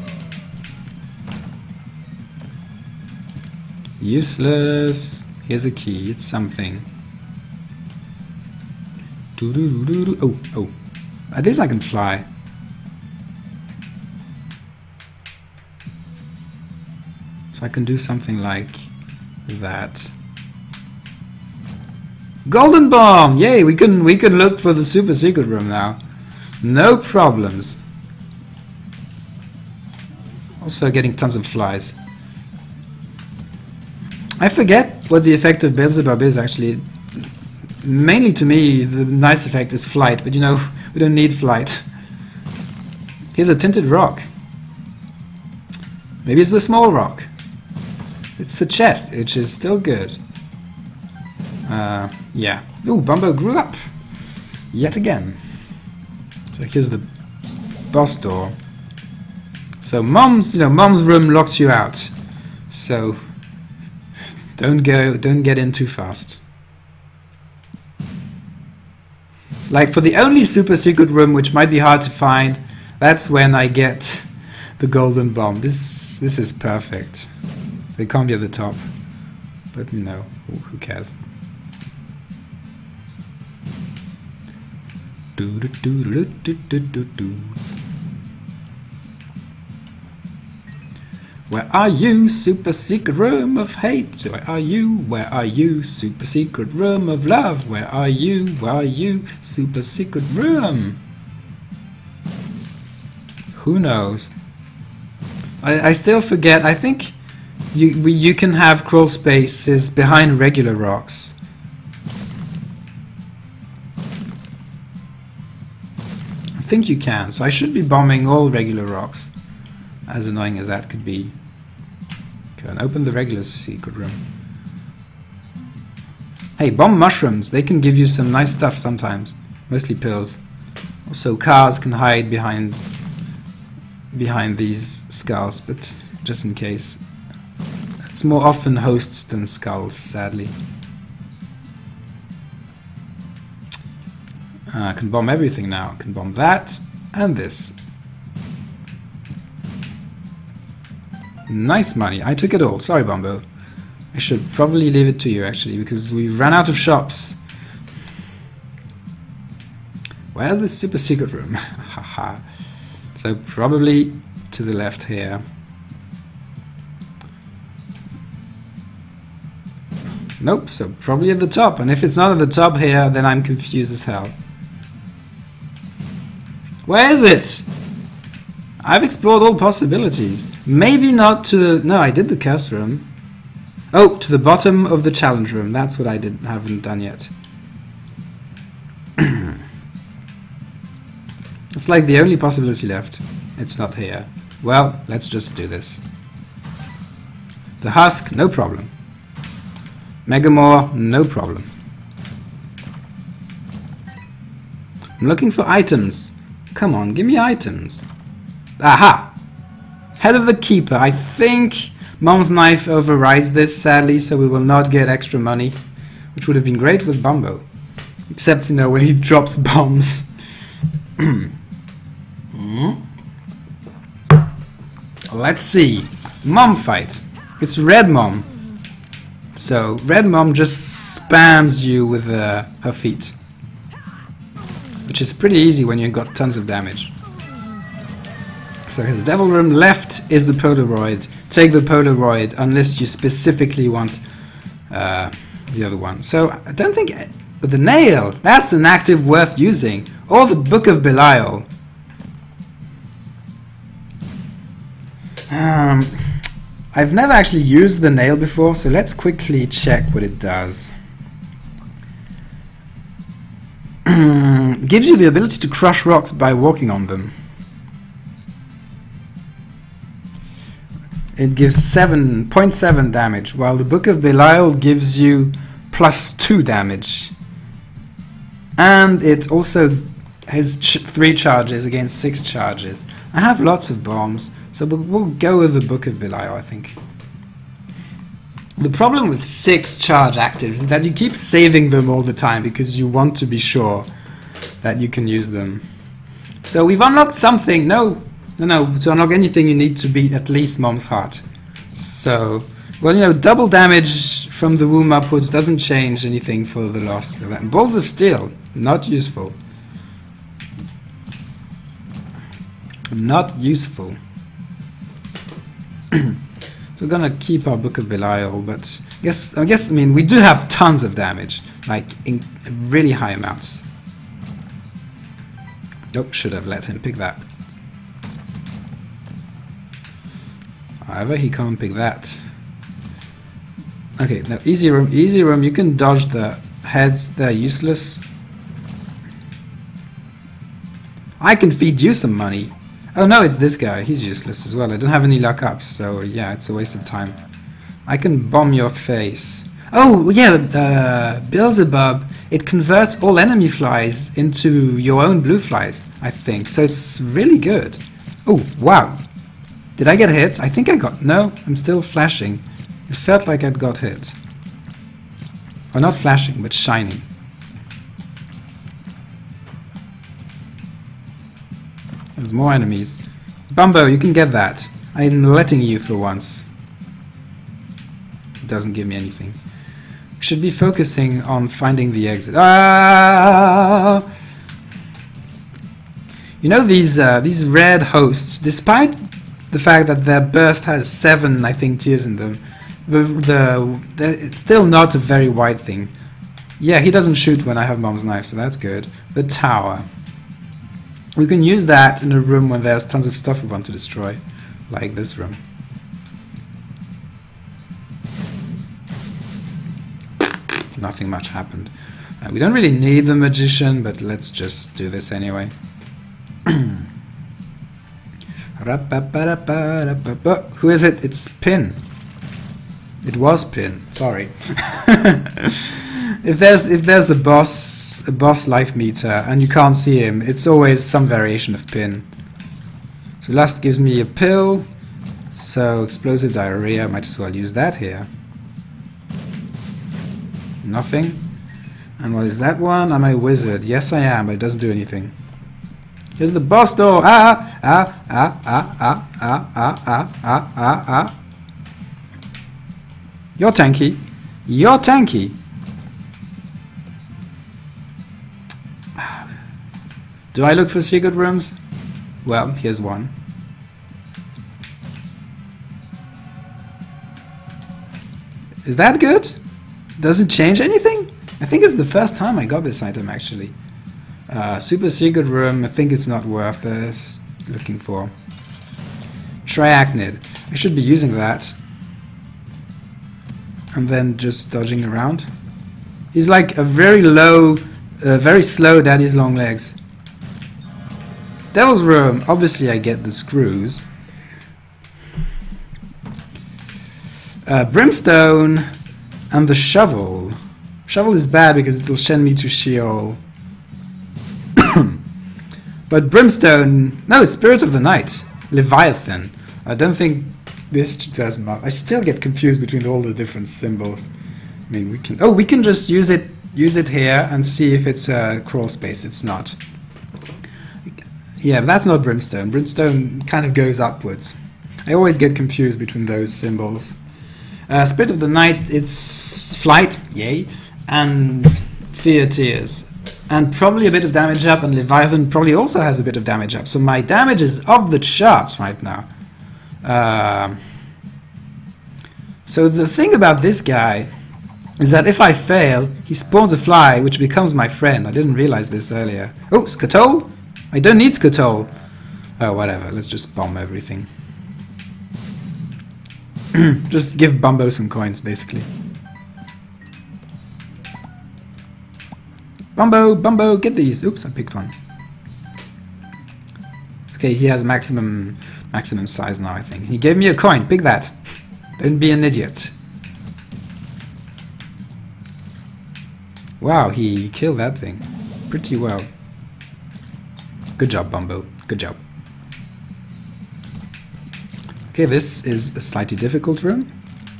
Useless. Here's a key, it's something. Doo -doo -doo -doo -doo. Oh. At least I can fly. So I can do something like that. Golden bomb! Yay, we can look for the super secret room now. No problems. Also getting tons of flies. I forget what the effect of Beelzebub is actually. Mainly to me, the nice effect is flight, but you know, we don't need flight. Here's a tinted rock. Maybe it's the small rock. It's a chest, which is still good. Yeah. Ooh, Bumbo grew up! Yet again. So here's the boss door. So mom's room locks you out. So don't get in too fast. Like for the only super secret room which might be hard to find, that's when I get the golden bomb. This is perfect. They can't be at the top. But you know, who cares? Do do do do do do do do. Where are you, super secret room of hate? Where are you? Where are you, super secret room of love? Where are you? Where are you, super secret room? Who knows? I still forget. I think you can have crawl spaces behind regular rocks. I think you can. So I should be bombing all regular rocks. As annoying as that could be. Okay, and open the regular secret room. Hey, bomb mushrooms. They can give you some nice stuff sometimes. Mostly pills. Also, cars can hide behind these skulls, but just in case. It's more often hosts than skulls, sadly. I can bomb everything now. I can bomb that and this. Nice money. I took it all. Sorry, Bombo. I should probably leave it to you, actually, because we ran out of shops. Where's the super secret room? Haha. So probably to the left here. Nope, so probably at the top. And if it's not at the top here, then I'm confused as hell. Where is it? I've explored all possibilities. Maybe not to the... No, I did the curse room. Oh, to the bottom of the challenge room. That's what I haven't done yet. It's like the only possibility left. It's not here. Well, let's just do this. The husk, no problem. Megamore, no problem. I'm looking for items. Come on, give me items. Aha! Head of the Keeper. I think Mom's Knife overrides this, sadly, so we will not get extra money, which would have been great with Bumbo. Except, you know, when he drops bombs. Let's see. Mom fight. It's Red Mom. So, Red Mom just spams you with her feet. Which is pretty easy when you've got tons of damage. So here's the Devil Room. Left is the Polaroid. Take the Polaroid unless you specifically want the other one. So I don't think... But the nail! That's an active worth using. Or the Book of Belial. I've never actually used the nail before, so let's quickly check what it does. Gives you the ability to crush rocks by walking on them. It gives 0.7 damage, while the Book of Belial gives you +2 damage. And it also has 3 charges against 6 charges. I have lots of bombs, so we'll go with the Book of Belial, I think. The problem with 6 charge actives is that you keep saving them all the time because you want to be sure that you can use them. So we've unlocked something. No, to unlock anything you need to beat at least Mom's Heart. So, well, you know, double damage from the womb upwards doesn't change anything for the loss. Balls of Steel, not useful. Not useful. So we're gonna keep our Book of Belial, but I guess, I mean, we do have tons of damage, like in really high amounts. Oh, should have let him pick that. However, he can't pick that. Okay, now easy room, you can dodge the heads, they're useless. I can feed you some money. Oh no, it's this guy, he's useless as well. I don't have any luck ups, so yeah, it's a waste of time. I can bomb your face. Oh yeah, Beelzebub, it converts all enemy flies into your own blue flies, I think. So it's really good. Oh, wow. Did I get hit? I think I got... No, I'm still flashing. It felt like I'd got hit. Or not flashing, but shining. There's more enemies. Bumbo, you can get that. I'm letting you for once. It doesn't give me anything. We should be focusing on finding the exit. Ah! You know, these red hosts, despite the fact that their burst has 7, I think, tiers in them, it's still not a very wide thing. Yeah, he doesn't shoot when I have Mom's Knife, so that's good. The tower. We can use that in a room when there's tons of stuff we want to destroy, like this room. Nothing much happened. We don't really need the magician, but let's just do this anyway. Who is it? It's Pin. It was Pin. Sorry. If there's a boss life meter and you can't see him, it's always some variation of Pin. So Lust gives me a pill. So explosive diarrhea, might as well use that here. Nothing. And what is that one? Am I a wizard? Yes I am, but it doesn't do anything. Here's the boss door! You're tanky. You're tanky. Do I look for secret rooms? Well, here's one. Is that good? Does it change anything? I think it's the first time I got this item actually. Super secret room, I think it's not worth looking for. Triachnid. I should be using that. And then just dodging around. He's like a very low, very slow Daddy's long legs. Devil's room. Obviously I get the screws. Brimstone and the shovel. Shovel is bad because it will send me to Sheol. But Brimstone... No, it's Spirit of the Night. Leviathan. I don't think this does much. I still get confused between all the different symbols. I mean, we can... Oh, we can just use it here and see if it's a crawl space. It's not. Yeah, but that's not Brimstone. Brimstone kind of goes upwards. I always get confused between those symbols. Spirit of the Night, it's flight, yay, and fear tears. And probably a bit of damage up, and Leviathan probably also has a bit of damage up. So my damage is off the charts right now. So the thing about this guy is that if I fail, he spawns a fly, which becomes my friend. I didn't realize this earlier. Oh, Skatole? I don't need Skatole. Oh, whatever. Let's just bomb everything. Just give Bumbo some coins, basically. Bumbo, get these. Oops, I picked one. Okay, he has maximum size now, I think. He gave me a coin. Pick that. Don't be an idiot. Wow, he killed that thing pretty well. Good job, Bumbo. Good job. Okay, this is a slightly difficult room.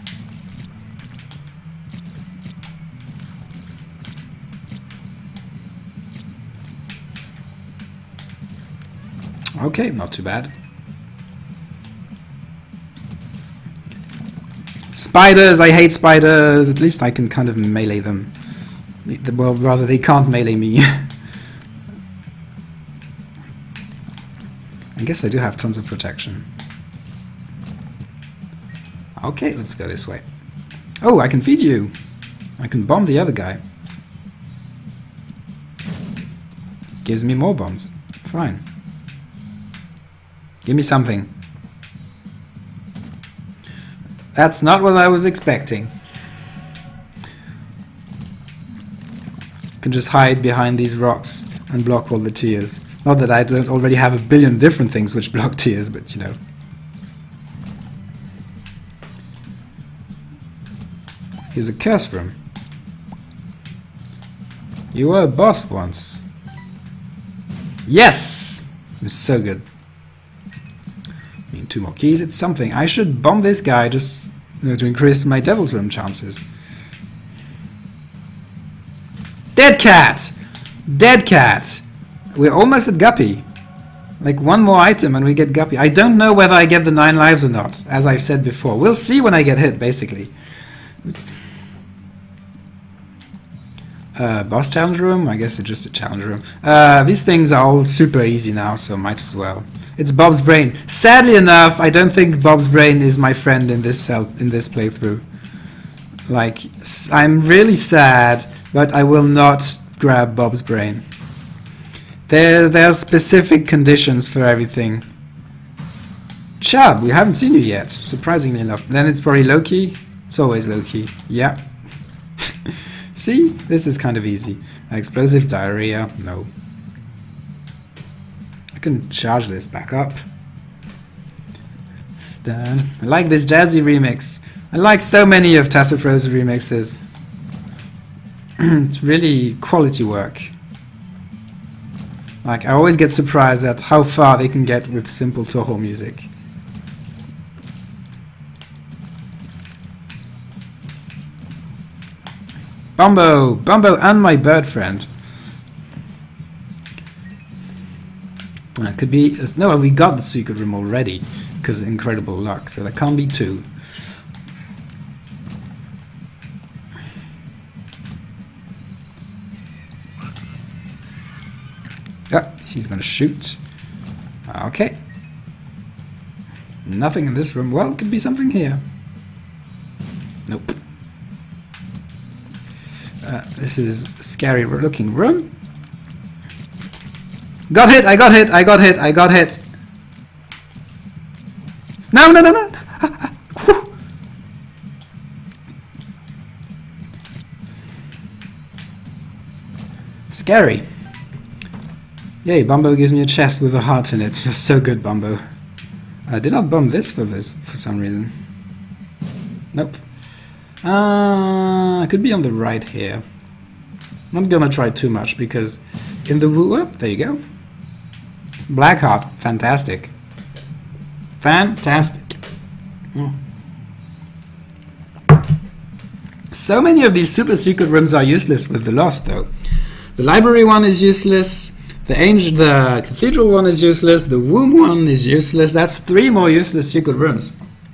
Okay, not too bad. Spiders! I hate spiders! At least I can kind of melee them. Well, rather, they can't melee me. I guess I do have tons of protection. Okay, let's go this way. Oh, I can feed you! I can bomb the other guy. Gives me more bombs. Fine. Give me something. That's not what I was expecting. Can just hide behind these rocks and block all the tears. Not that I don't already have a billion different things which block tears, but you know. Here's a curse room. You were a boss once. Yes! It was so good. I mean, 2 more keys, it's something. I should bomb this guy just to increase my Devil's Room chances. Dead cat! Dead cat! We're almost at Guppy. Like one more item and we get Guppy. I don't know whether I get the 9 lives or not, as I've said before. We'll see when I get hit, basically. Boss challenge room? I guess it's just a challenge room. These things are all super easy now, so might as well. It's Bob's Brain. Sadly enough, I don't think Bob's Brain is my friend in this playthrough. Like, I'm really sad, but I will not grab Bob's Brain. There are specific conditions for everything. Chub, we haven't seen you yet, surprisingly enough. Then it's probably Loki. It's always Loki. Yeah. See? This is kind of easy. Explosive diarrhea. No. I can charge this back up. Then, I like this jazzy remix. I like so many of Tassifro's remixes. It's really quality work. Like, I always get surprised at how far they can get with simple Toho music. Bumbo! Bumbo and my bird friend. Could be... No, we got the secret room already, because incredible luck, so there can't be two. Yeah, she's gonna shoot. Okay. Nothing in this room. Well, could be something here. Nope. This is a scary looking room. Got hit! I got hit! I got hit! I got hit! No, no, no, no! Scary. Yay, Bumbo gives me a chest with a heart in it. Feels so good, Bumbo. I did not bomb this for some reason. Nope. I could be on the right here. I'm not gonna try too much because in the there you go. Black heart, fantastic. Fantastic. So many of these super secret rooms are useless with the Lost though. The library one is useless. The cathedral one is useless. The womb one is useless. That's 3 more useless secret rooms.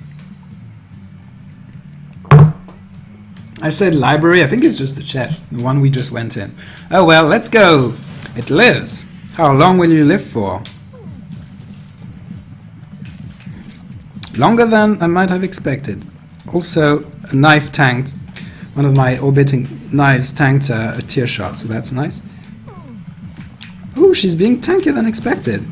I said library. I think it's just the chest, the one we just went in. Oh well, let's go. It lives. How long will you live for? Longer than I might have expected. Also, a knife tanked. One of my orbiting knives tanked a tear shot, so that's nice. Ooh, she's being tankier than expected.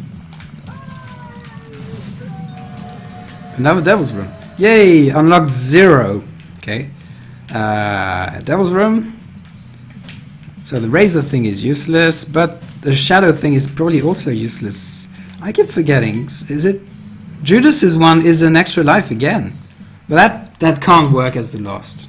Another Devil's Room. Yay! Unlocked 0. Okay. Devil's Room. So the Razor thing is useless, but the Shadow thing is probably also useless. I keep forgetting. Is it... Judas's one is an extra life again. But that can't work as the Lost.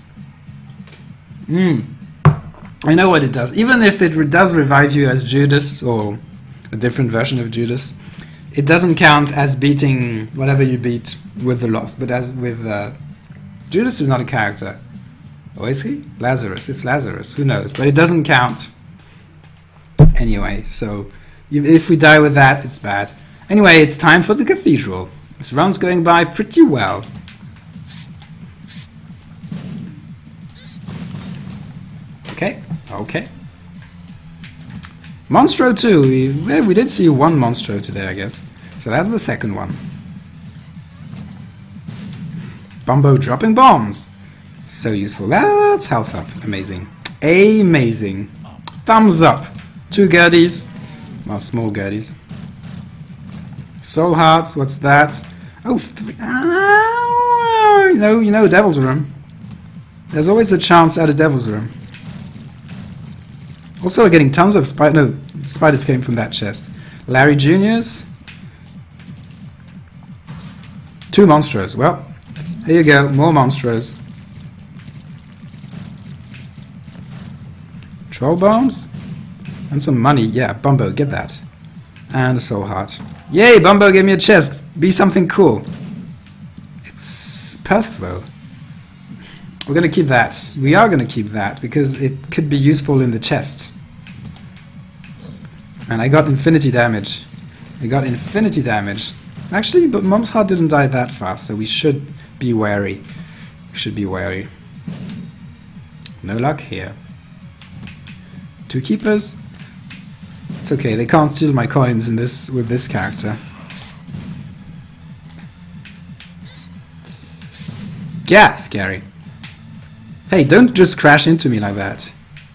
I know what it does. Even if it does revive you as Judas, or a different version of Judas, it doesn't count as beating whatever you beat with the Lost. But as with... Judas is not a character. Oh, is he? Lazarus. It's Lazarus. Who knows? But it doesn't count. Anyway, so if we die with that, it's bad. Anyway, it's time for the cathedral. This round's going by pretty well. Okay, okay. Monstro 2. We did see one Monstro today, I guess. So that's the second one. Bumbo dropping bombs. So useful. That's health up. Amazing. Amazing. Thumbs up. 2 Gerdies. Well, small Gerdies. Soul Hearts. What's that? Oh, 3. You know, Devil's Room. There's always a chance at a Devil's Room. Also, we're getting tons of spiders came from that chest. Larry Juniors. 2 Monstros. Well, here you go. More Monstros. Troll bombs and some money. Yeah, Bumbo, get that. And a soul heart. Yay, Bumbo gave me a chest. Be something cool. It's Perthrow. We're gonna keep that. We are gonna keep that because it could be useful in the chest. And I got infinity damage. I got infinity damage. Actually, but Mom's heart didn't die that fast, so we should be wary. We should be wary. No luck here. 2 keepers. It's okay, they can't steal my coins in this with this character. Yeah, scary. Hey, don't just crash into me like that.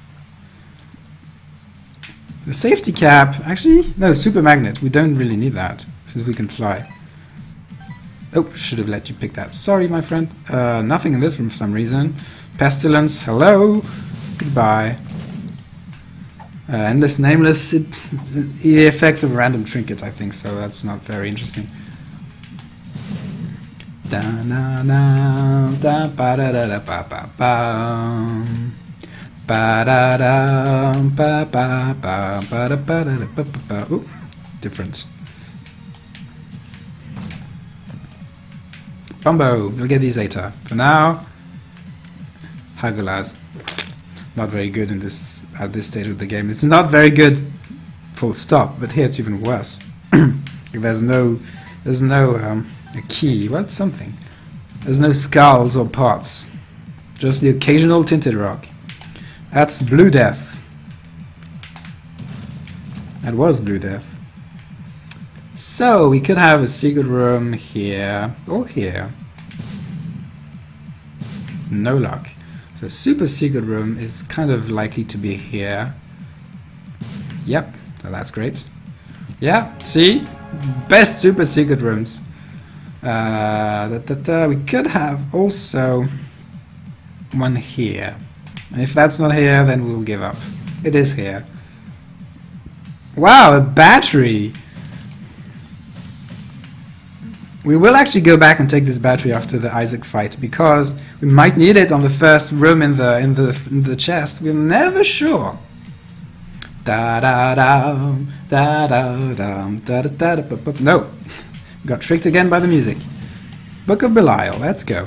The safety cap, actually, no, super magnet. We don't really need that since we can fly. Oh, should have let you pick that. Sorry, my friend. Nothing in this room for some reason. Pestilence, hello. Goodbye. Endless Nameless, the effect of random trinket, I think, so that's not very interesting. Da na na da ba da da da ba ba ba ba da da ba ba ba ba da ba da ba ba ba. Ooh, different. Bumbo, you'll get these later. For now, Hagalaz. not very good in this at this stage of the game. It's not very good, full stop. But here it's even worse. There's no a key. Well, something. There's no skulls or pots. Just the occasional tinted rock. That's Blue Death. That was Blue Death. So we could have a secret room here or here. No luck. So super secret room is kind of likely to be here. Yep, well, that's great. Yeah, see? Best super secret rooms. We could have also one here. And if that's not here, then we'll give up. It is here. Wow, a battery! We will actually go back and take this battery after the Isaac fight because we might need it on the first room in the chest. We're never sure. Da da da da da da da da da. No, got tricked again by the music. Book of Belial. Let's go.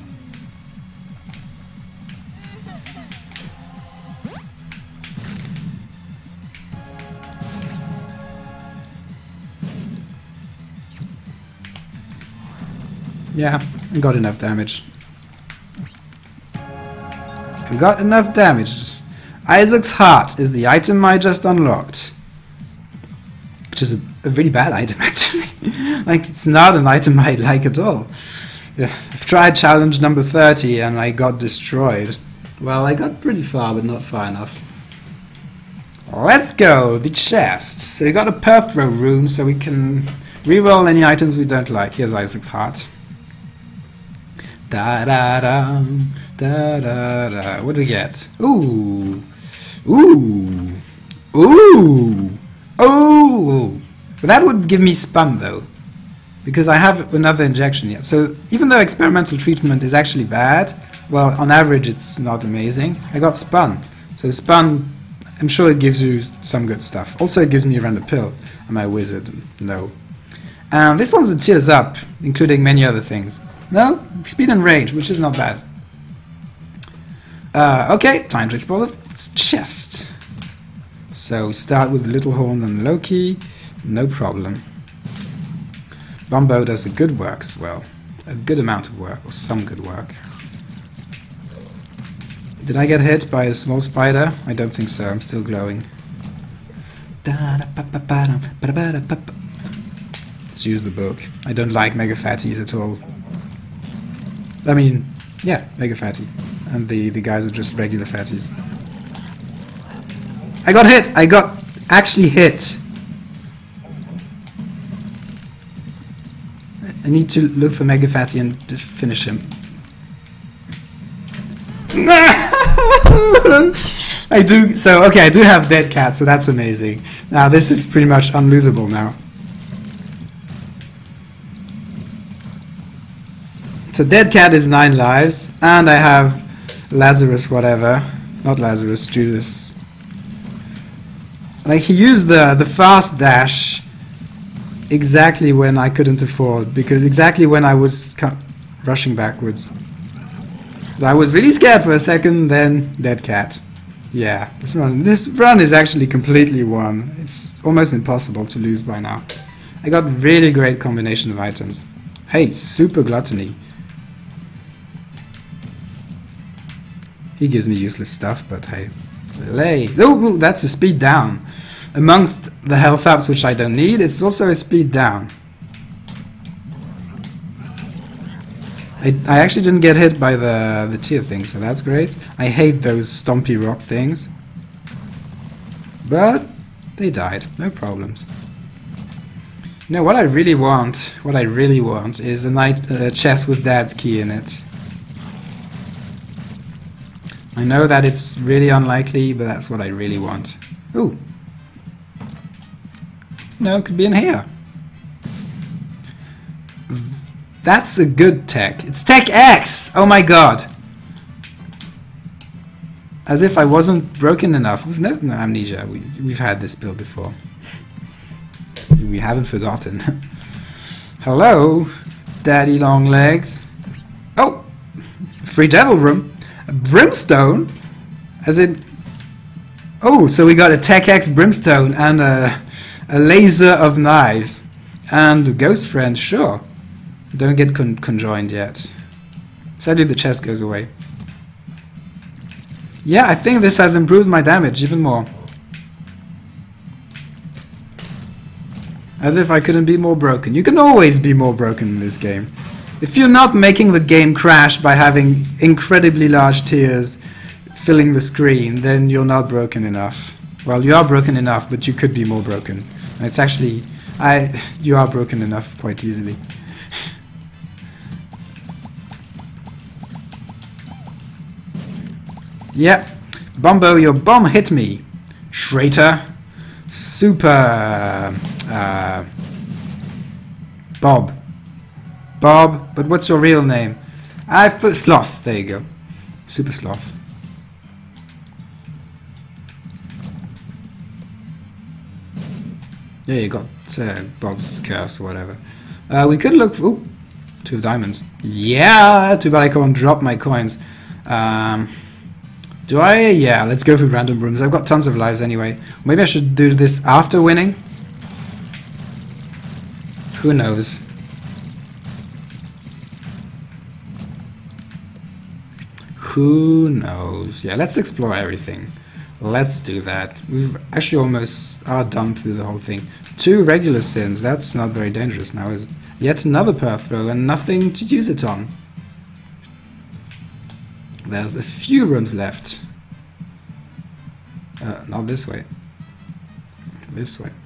Yeah, I got enough damage. I got enough damage. Isaac's Heart is the item I just unlocked. Which is a really bad item, actually. Like, it's not an item I like at all. Yeah, I've tried challenge number 30 and I got destroyed. Well, I got pretty far, but not far enough. Let's go! The chest. So we got a Perthrow rune, so we can reroll any items we don't like. Here's Isaac's Heart. Da da da da da da. What do we get? Ooh, ooh, ooh, ooh. But that would give me spun though, because I have another injection yet. So even though experimental treatment is actually bad, well, on average it's not amazing. I got spun, so spun. I'm sure it gives you some good stuff. Also, it gives me a random pill. Am I a wizard? No. And this one's a tears up, including many other things. No? Speed and rage, which is not bad. Okay, time to explore the chest. So we start with Little Horn and Loki. No problem. Bombo does a good work as well. A good amount of work, or some good work. Did I get hit by a small spider? I don't think so, I'm still glowing. Let's use the book. I don't like Mega Fatties at all. I mean, yeah, Mega Fatty. And the guys are just regular fatties. I got hit! I got actually hit! I need to look for Mega Fatty and finish him. I do, so okay, I do have Dead Cat, so that's amazing. Now this is pretty much unlosable now. So Dead Cat is 9 lives, and I have Lazarus whatever. Not Lazarus, Judas. Like, he used the fast dash exactly when I couldn't afford, because exactly when I was rushing backwards. So I was really scared for a second, then Dead Cat. Yeah, this run is actually completely won. It's almost impossible to lose by now. I got really great combination of items. Hey, Super Gluttony. He gives me useless stuff, but hey. Oh, that's a speed down. Amongst the health ups, which I don't need, it's also a speed down. I actually didn't get hit by the tier thing, so that's great. I hate those stompy rock things. But they died, no problems. You know, what I really want is a chest with Dad's key in it. I know that it's really unlikely, but that's what I really want. Ooh. No, it could be in here. That's a good tech. It's Tech X! Oh my god. As if I wasn't broken enough. We've never... No, amnesia. We've had this build before. We haven't forgotten. Hello, Daddy Longlegs. Oh! Free Devil Room. A Brimstone? As in... Oh, so we got a Tech X Brimstone and a laser of knives. And a ghost friend, sure. Don't get conjoined yet. Sadly the chest goes away. Yeah, I think this has improved my damage even more. As if I couldn't be more broken. You can always be more broken in this game. If you're not making the game crash by having incredibly large tears filling the screen, then you're not broken enough. Well, you are broken enough, but you could be more broken. And it's actually... you are broken enough quite easily. Yeah. Bombo, your bomb hit me. Traitor. Super... Bob. Bob, but what's your real name? Sloth, there you go. Super Sloth. Yeah, you got Bob's curse or whatever. We could look for... Ooh, 2 diamonds. Yeah, too bad I can't drop my coins. Do I? Yeah, let's go for random rooms. I've got tons of lives anyway. Maybe I should do this after winning? Who knows? Who knows? Yeah, let's explore everything. Let's do that. We've actually almost are done through the whole thing. 2 regular sins. That's not very dangerous now, is it? Yet another path throw and nothing to use it on. There's a few rooms left. Not this way. This way.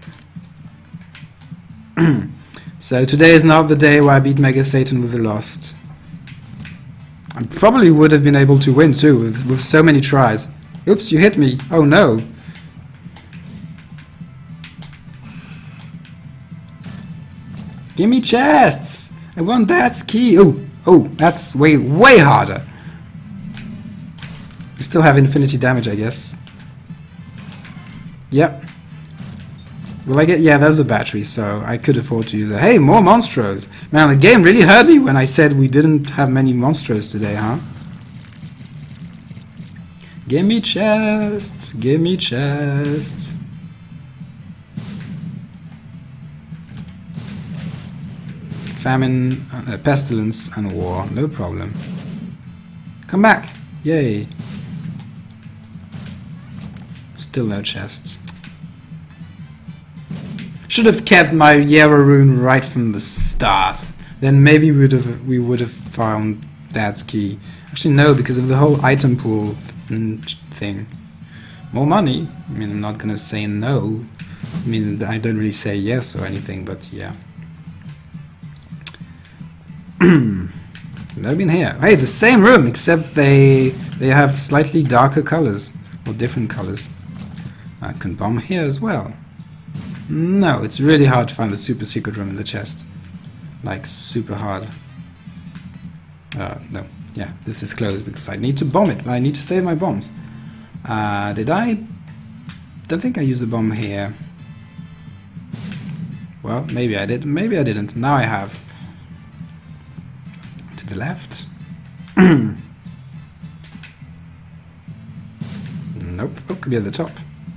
So today is not the day where I beat Mega Satan with the Lost. I probably would have been able to win too, with so many tries. Oops, you hit me. Oh no. Give me chests! I want that key. Oh, that's way harder. We still have infinity damage, I guess. Yep. Will I get... Yeah, there's a battery, so I could afford to use that. Hey, more monstros! Man, the game really hurt me when I said we didn't have many monstros today, huh? Give me chests! Give me chests! Famine, pestilence and war. No problem. Come back! Yay! Still no chests. Should have kept my Yara rune right from the start. Then maybe we would have found Dad's key. Actually no, because of the whole item pool thing. More money? I mean, I'm not gonna say no. I mean, I don't really say yes or anything, but yeah. Never been here. Hey, the same room, except they have slightly darker colors or different colors. I can bomb here as well. No, it's really hard to find the super secret room in the chest. Like, super hard. No. Yeah, this is closed because I need to bomb it. I need to save my bombs. Did I? Don't think I used the bomb here. Well, maybe I did. Maybe I didn't. Now I have. To the left. Nope. Oh, could be at the top.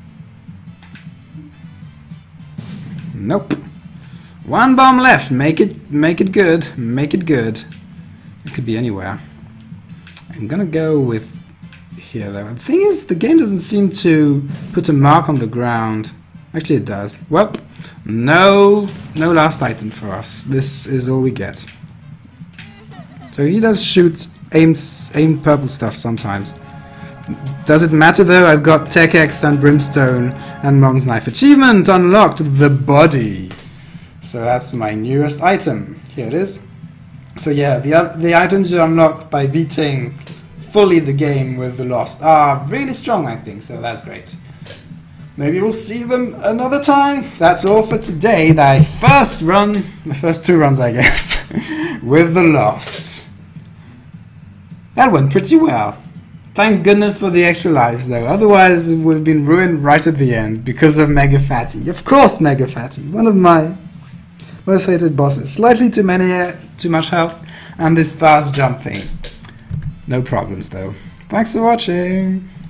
Nope. 1 bomb left. Make it good. Make it good. It could be anywhere. I'm gonna go with here though. The thing is, the game doesn't seem to put a mark on the ground. Actually, it does. Well, no last item for us. This is all we get. So he does shoot aim purple stuff sometimes. Does it matter though? I've got Tech X and Brimstone and Mom's Knife. Achievement unlocked, the body. So that's my newest item. Here it is. So yeah, the items you unlock by beating fully the game with the Lost are really strong, I think. So that's great. Maybe we'll see them another time. That's all for today. The first 2 runs, I guess, with the Lost. That went pretty well. Thank goodness for the extra lives though, otherwise it would have been ruined right at the end because of Mega Fatty. Of course Mega Fatty, one of my most hated bosses. Slightly too much health, and this fast jump thing. No problems though. Thanks for watching.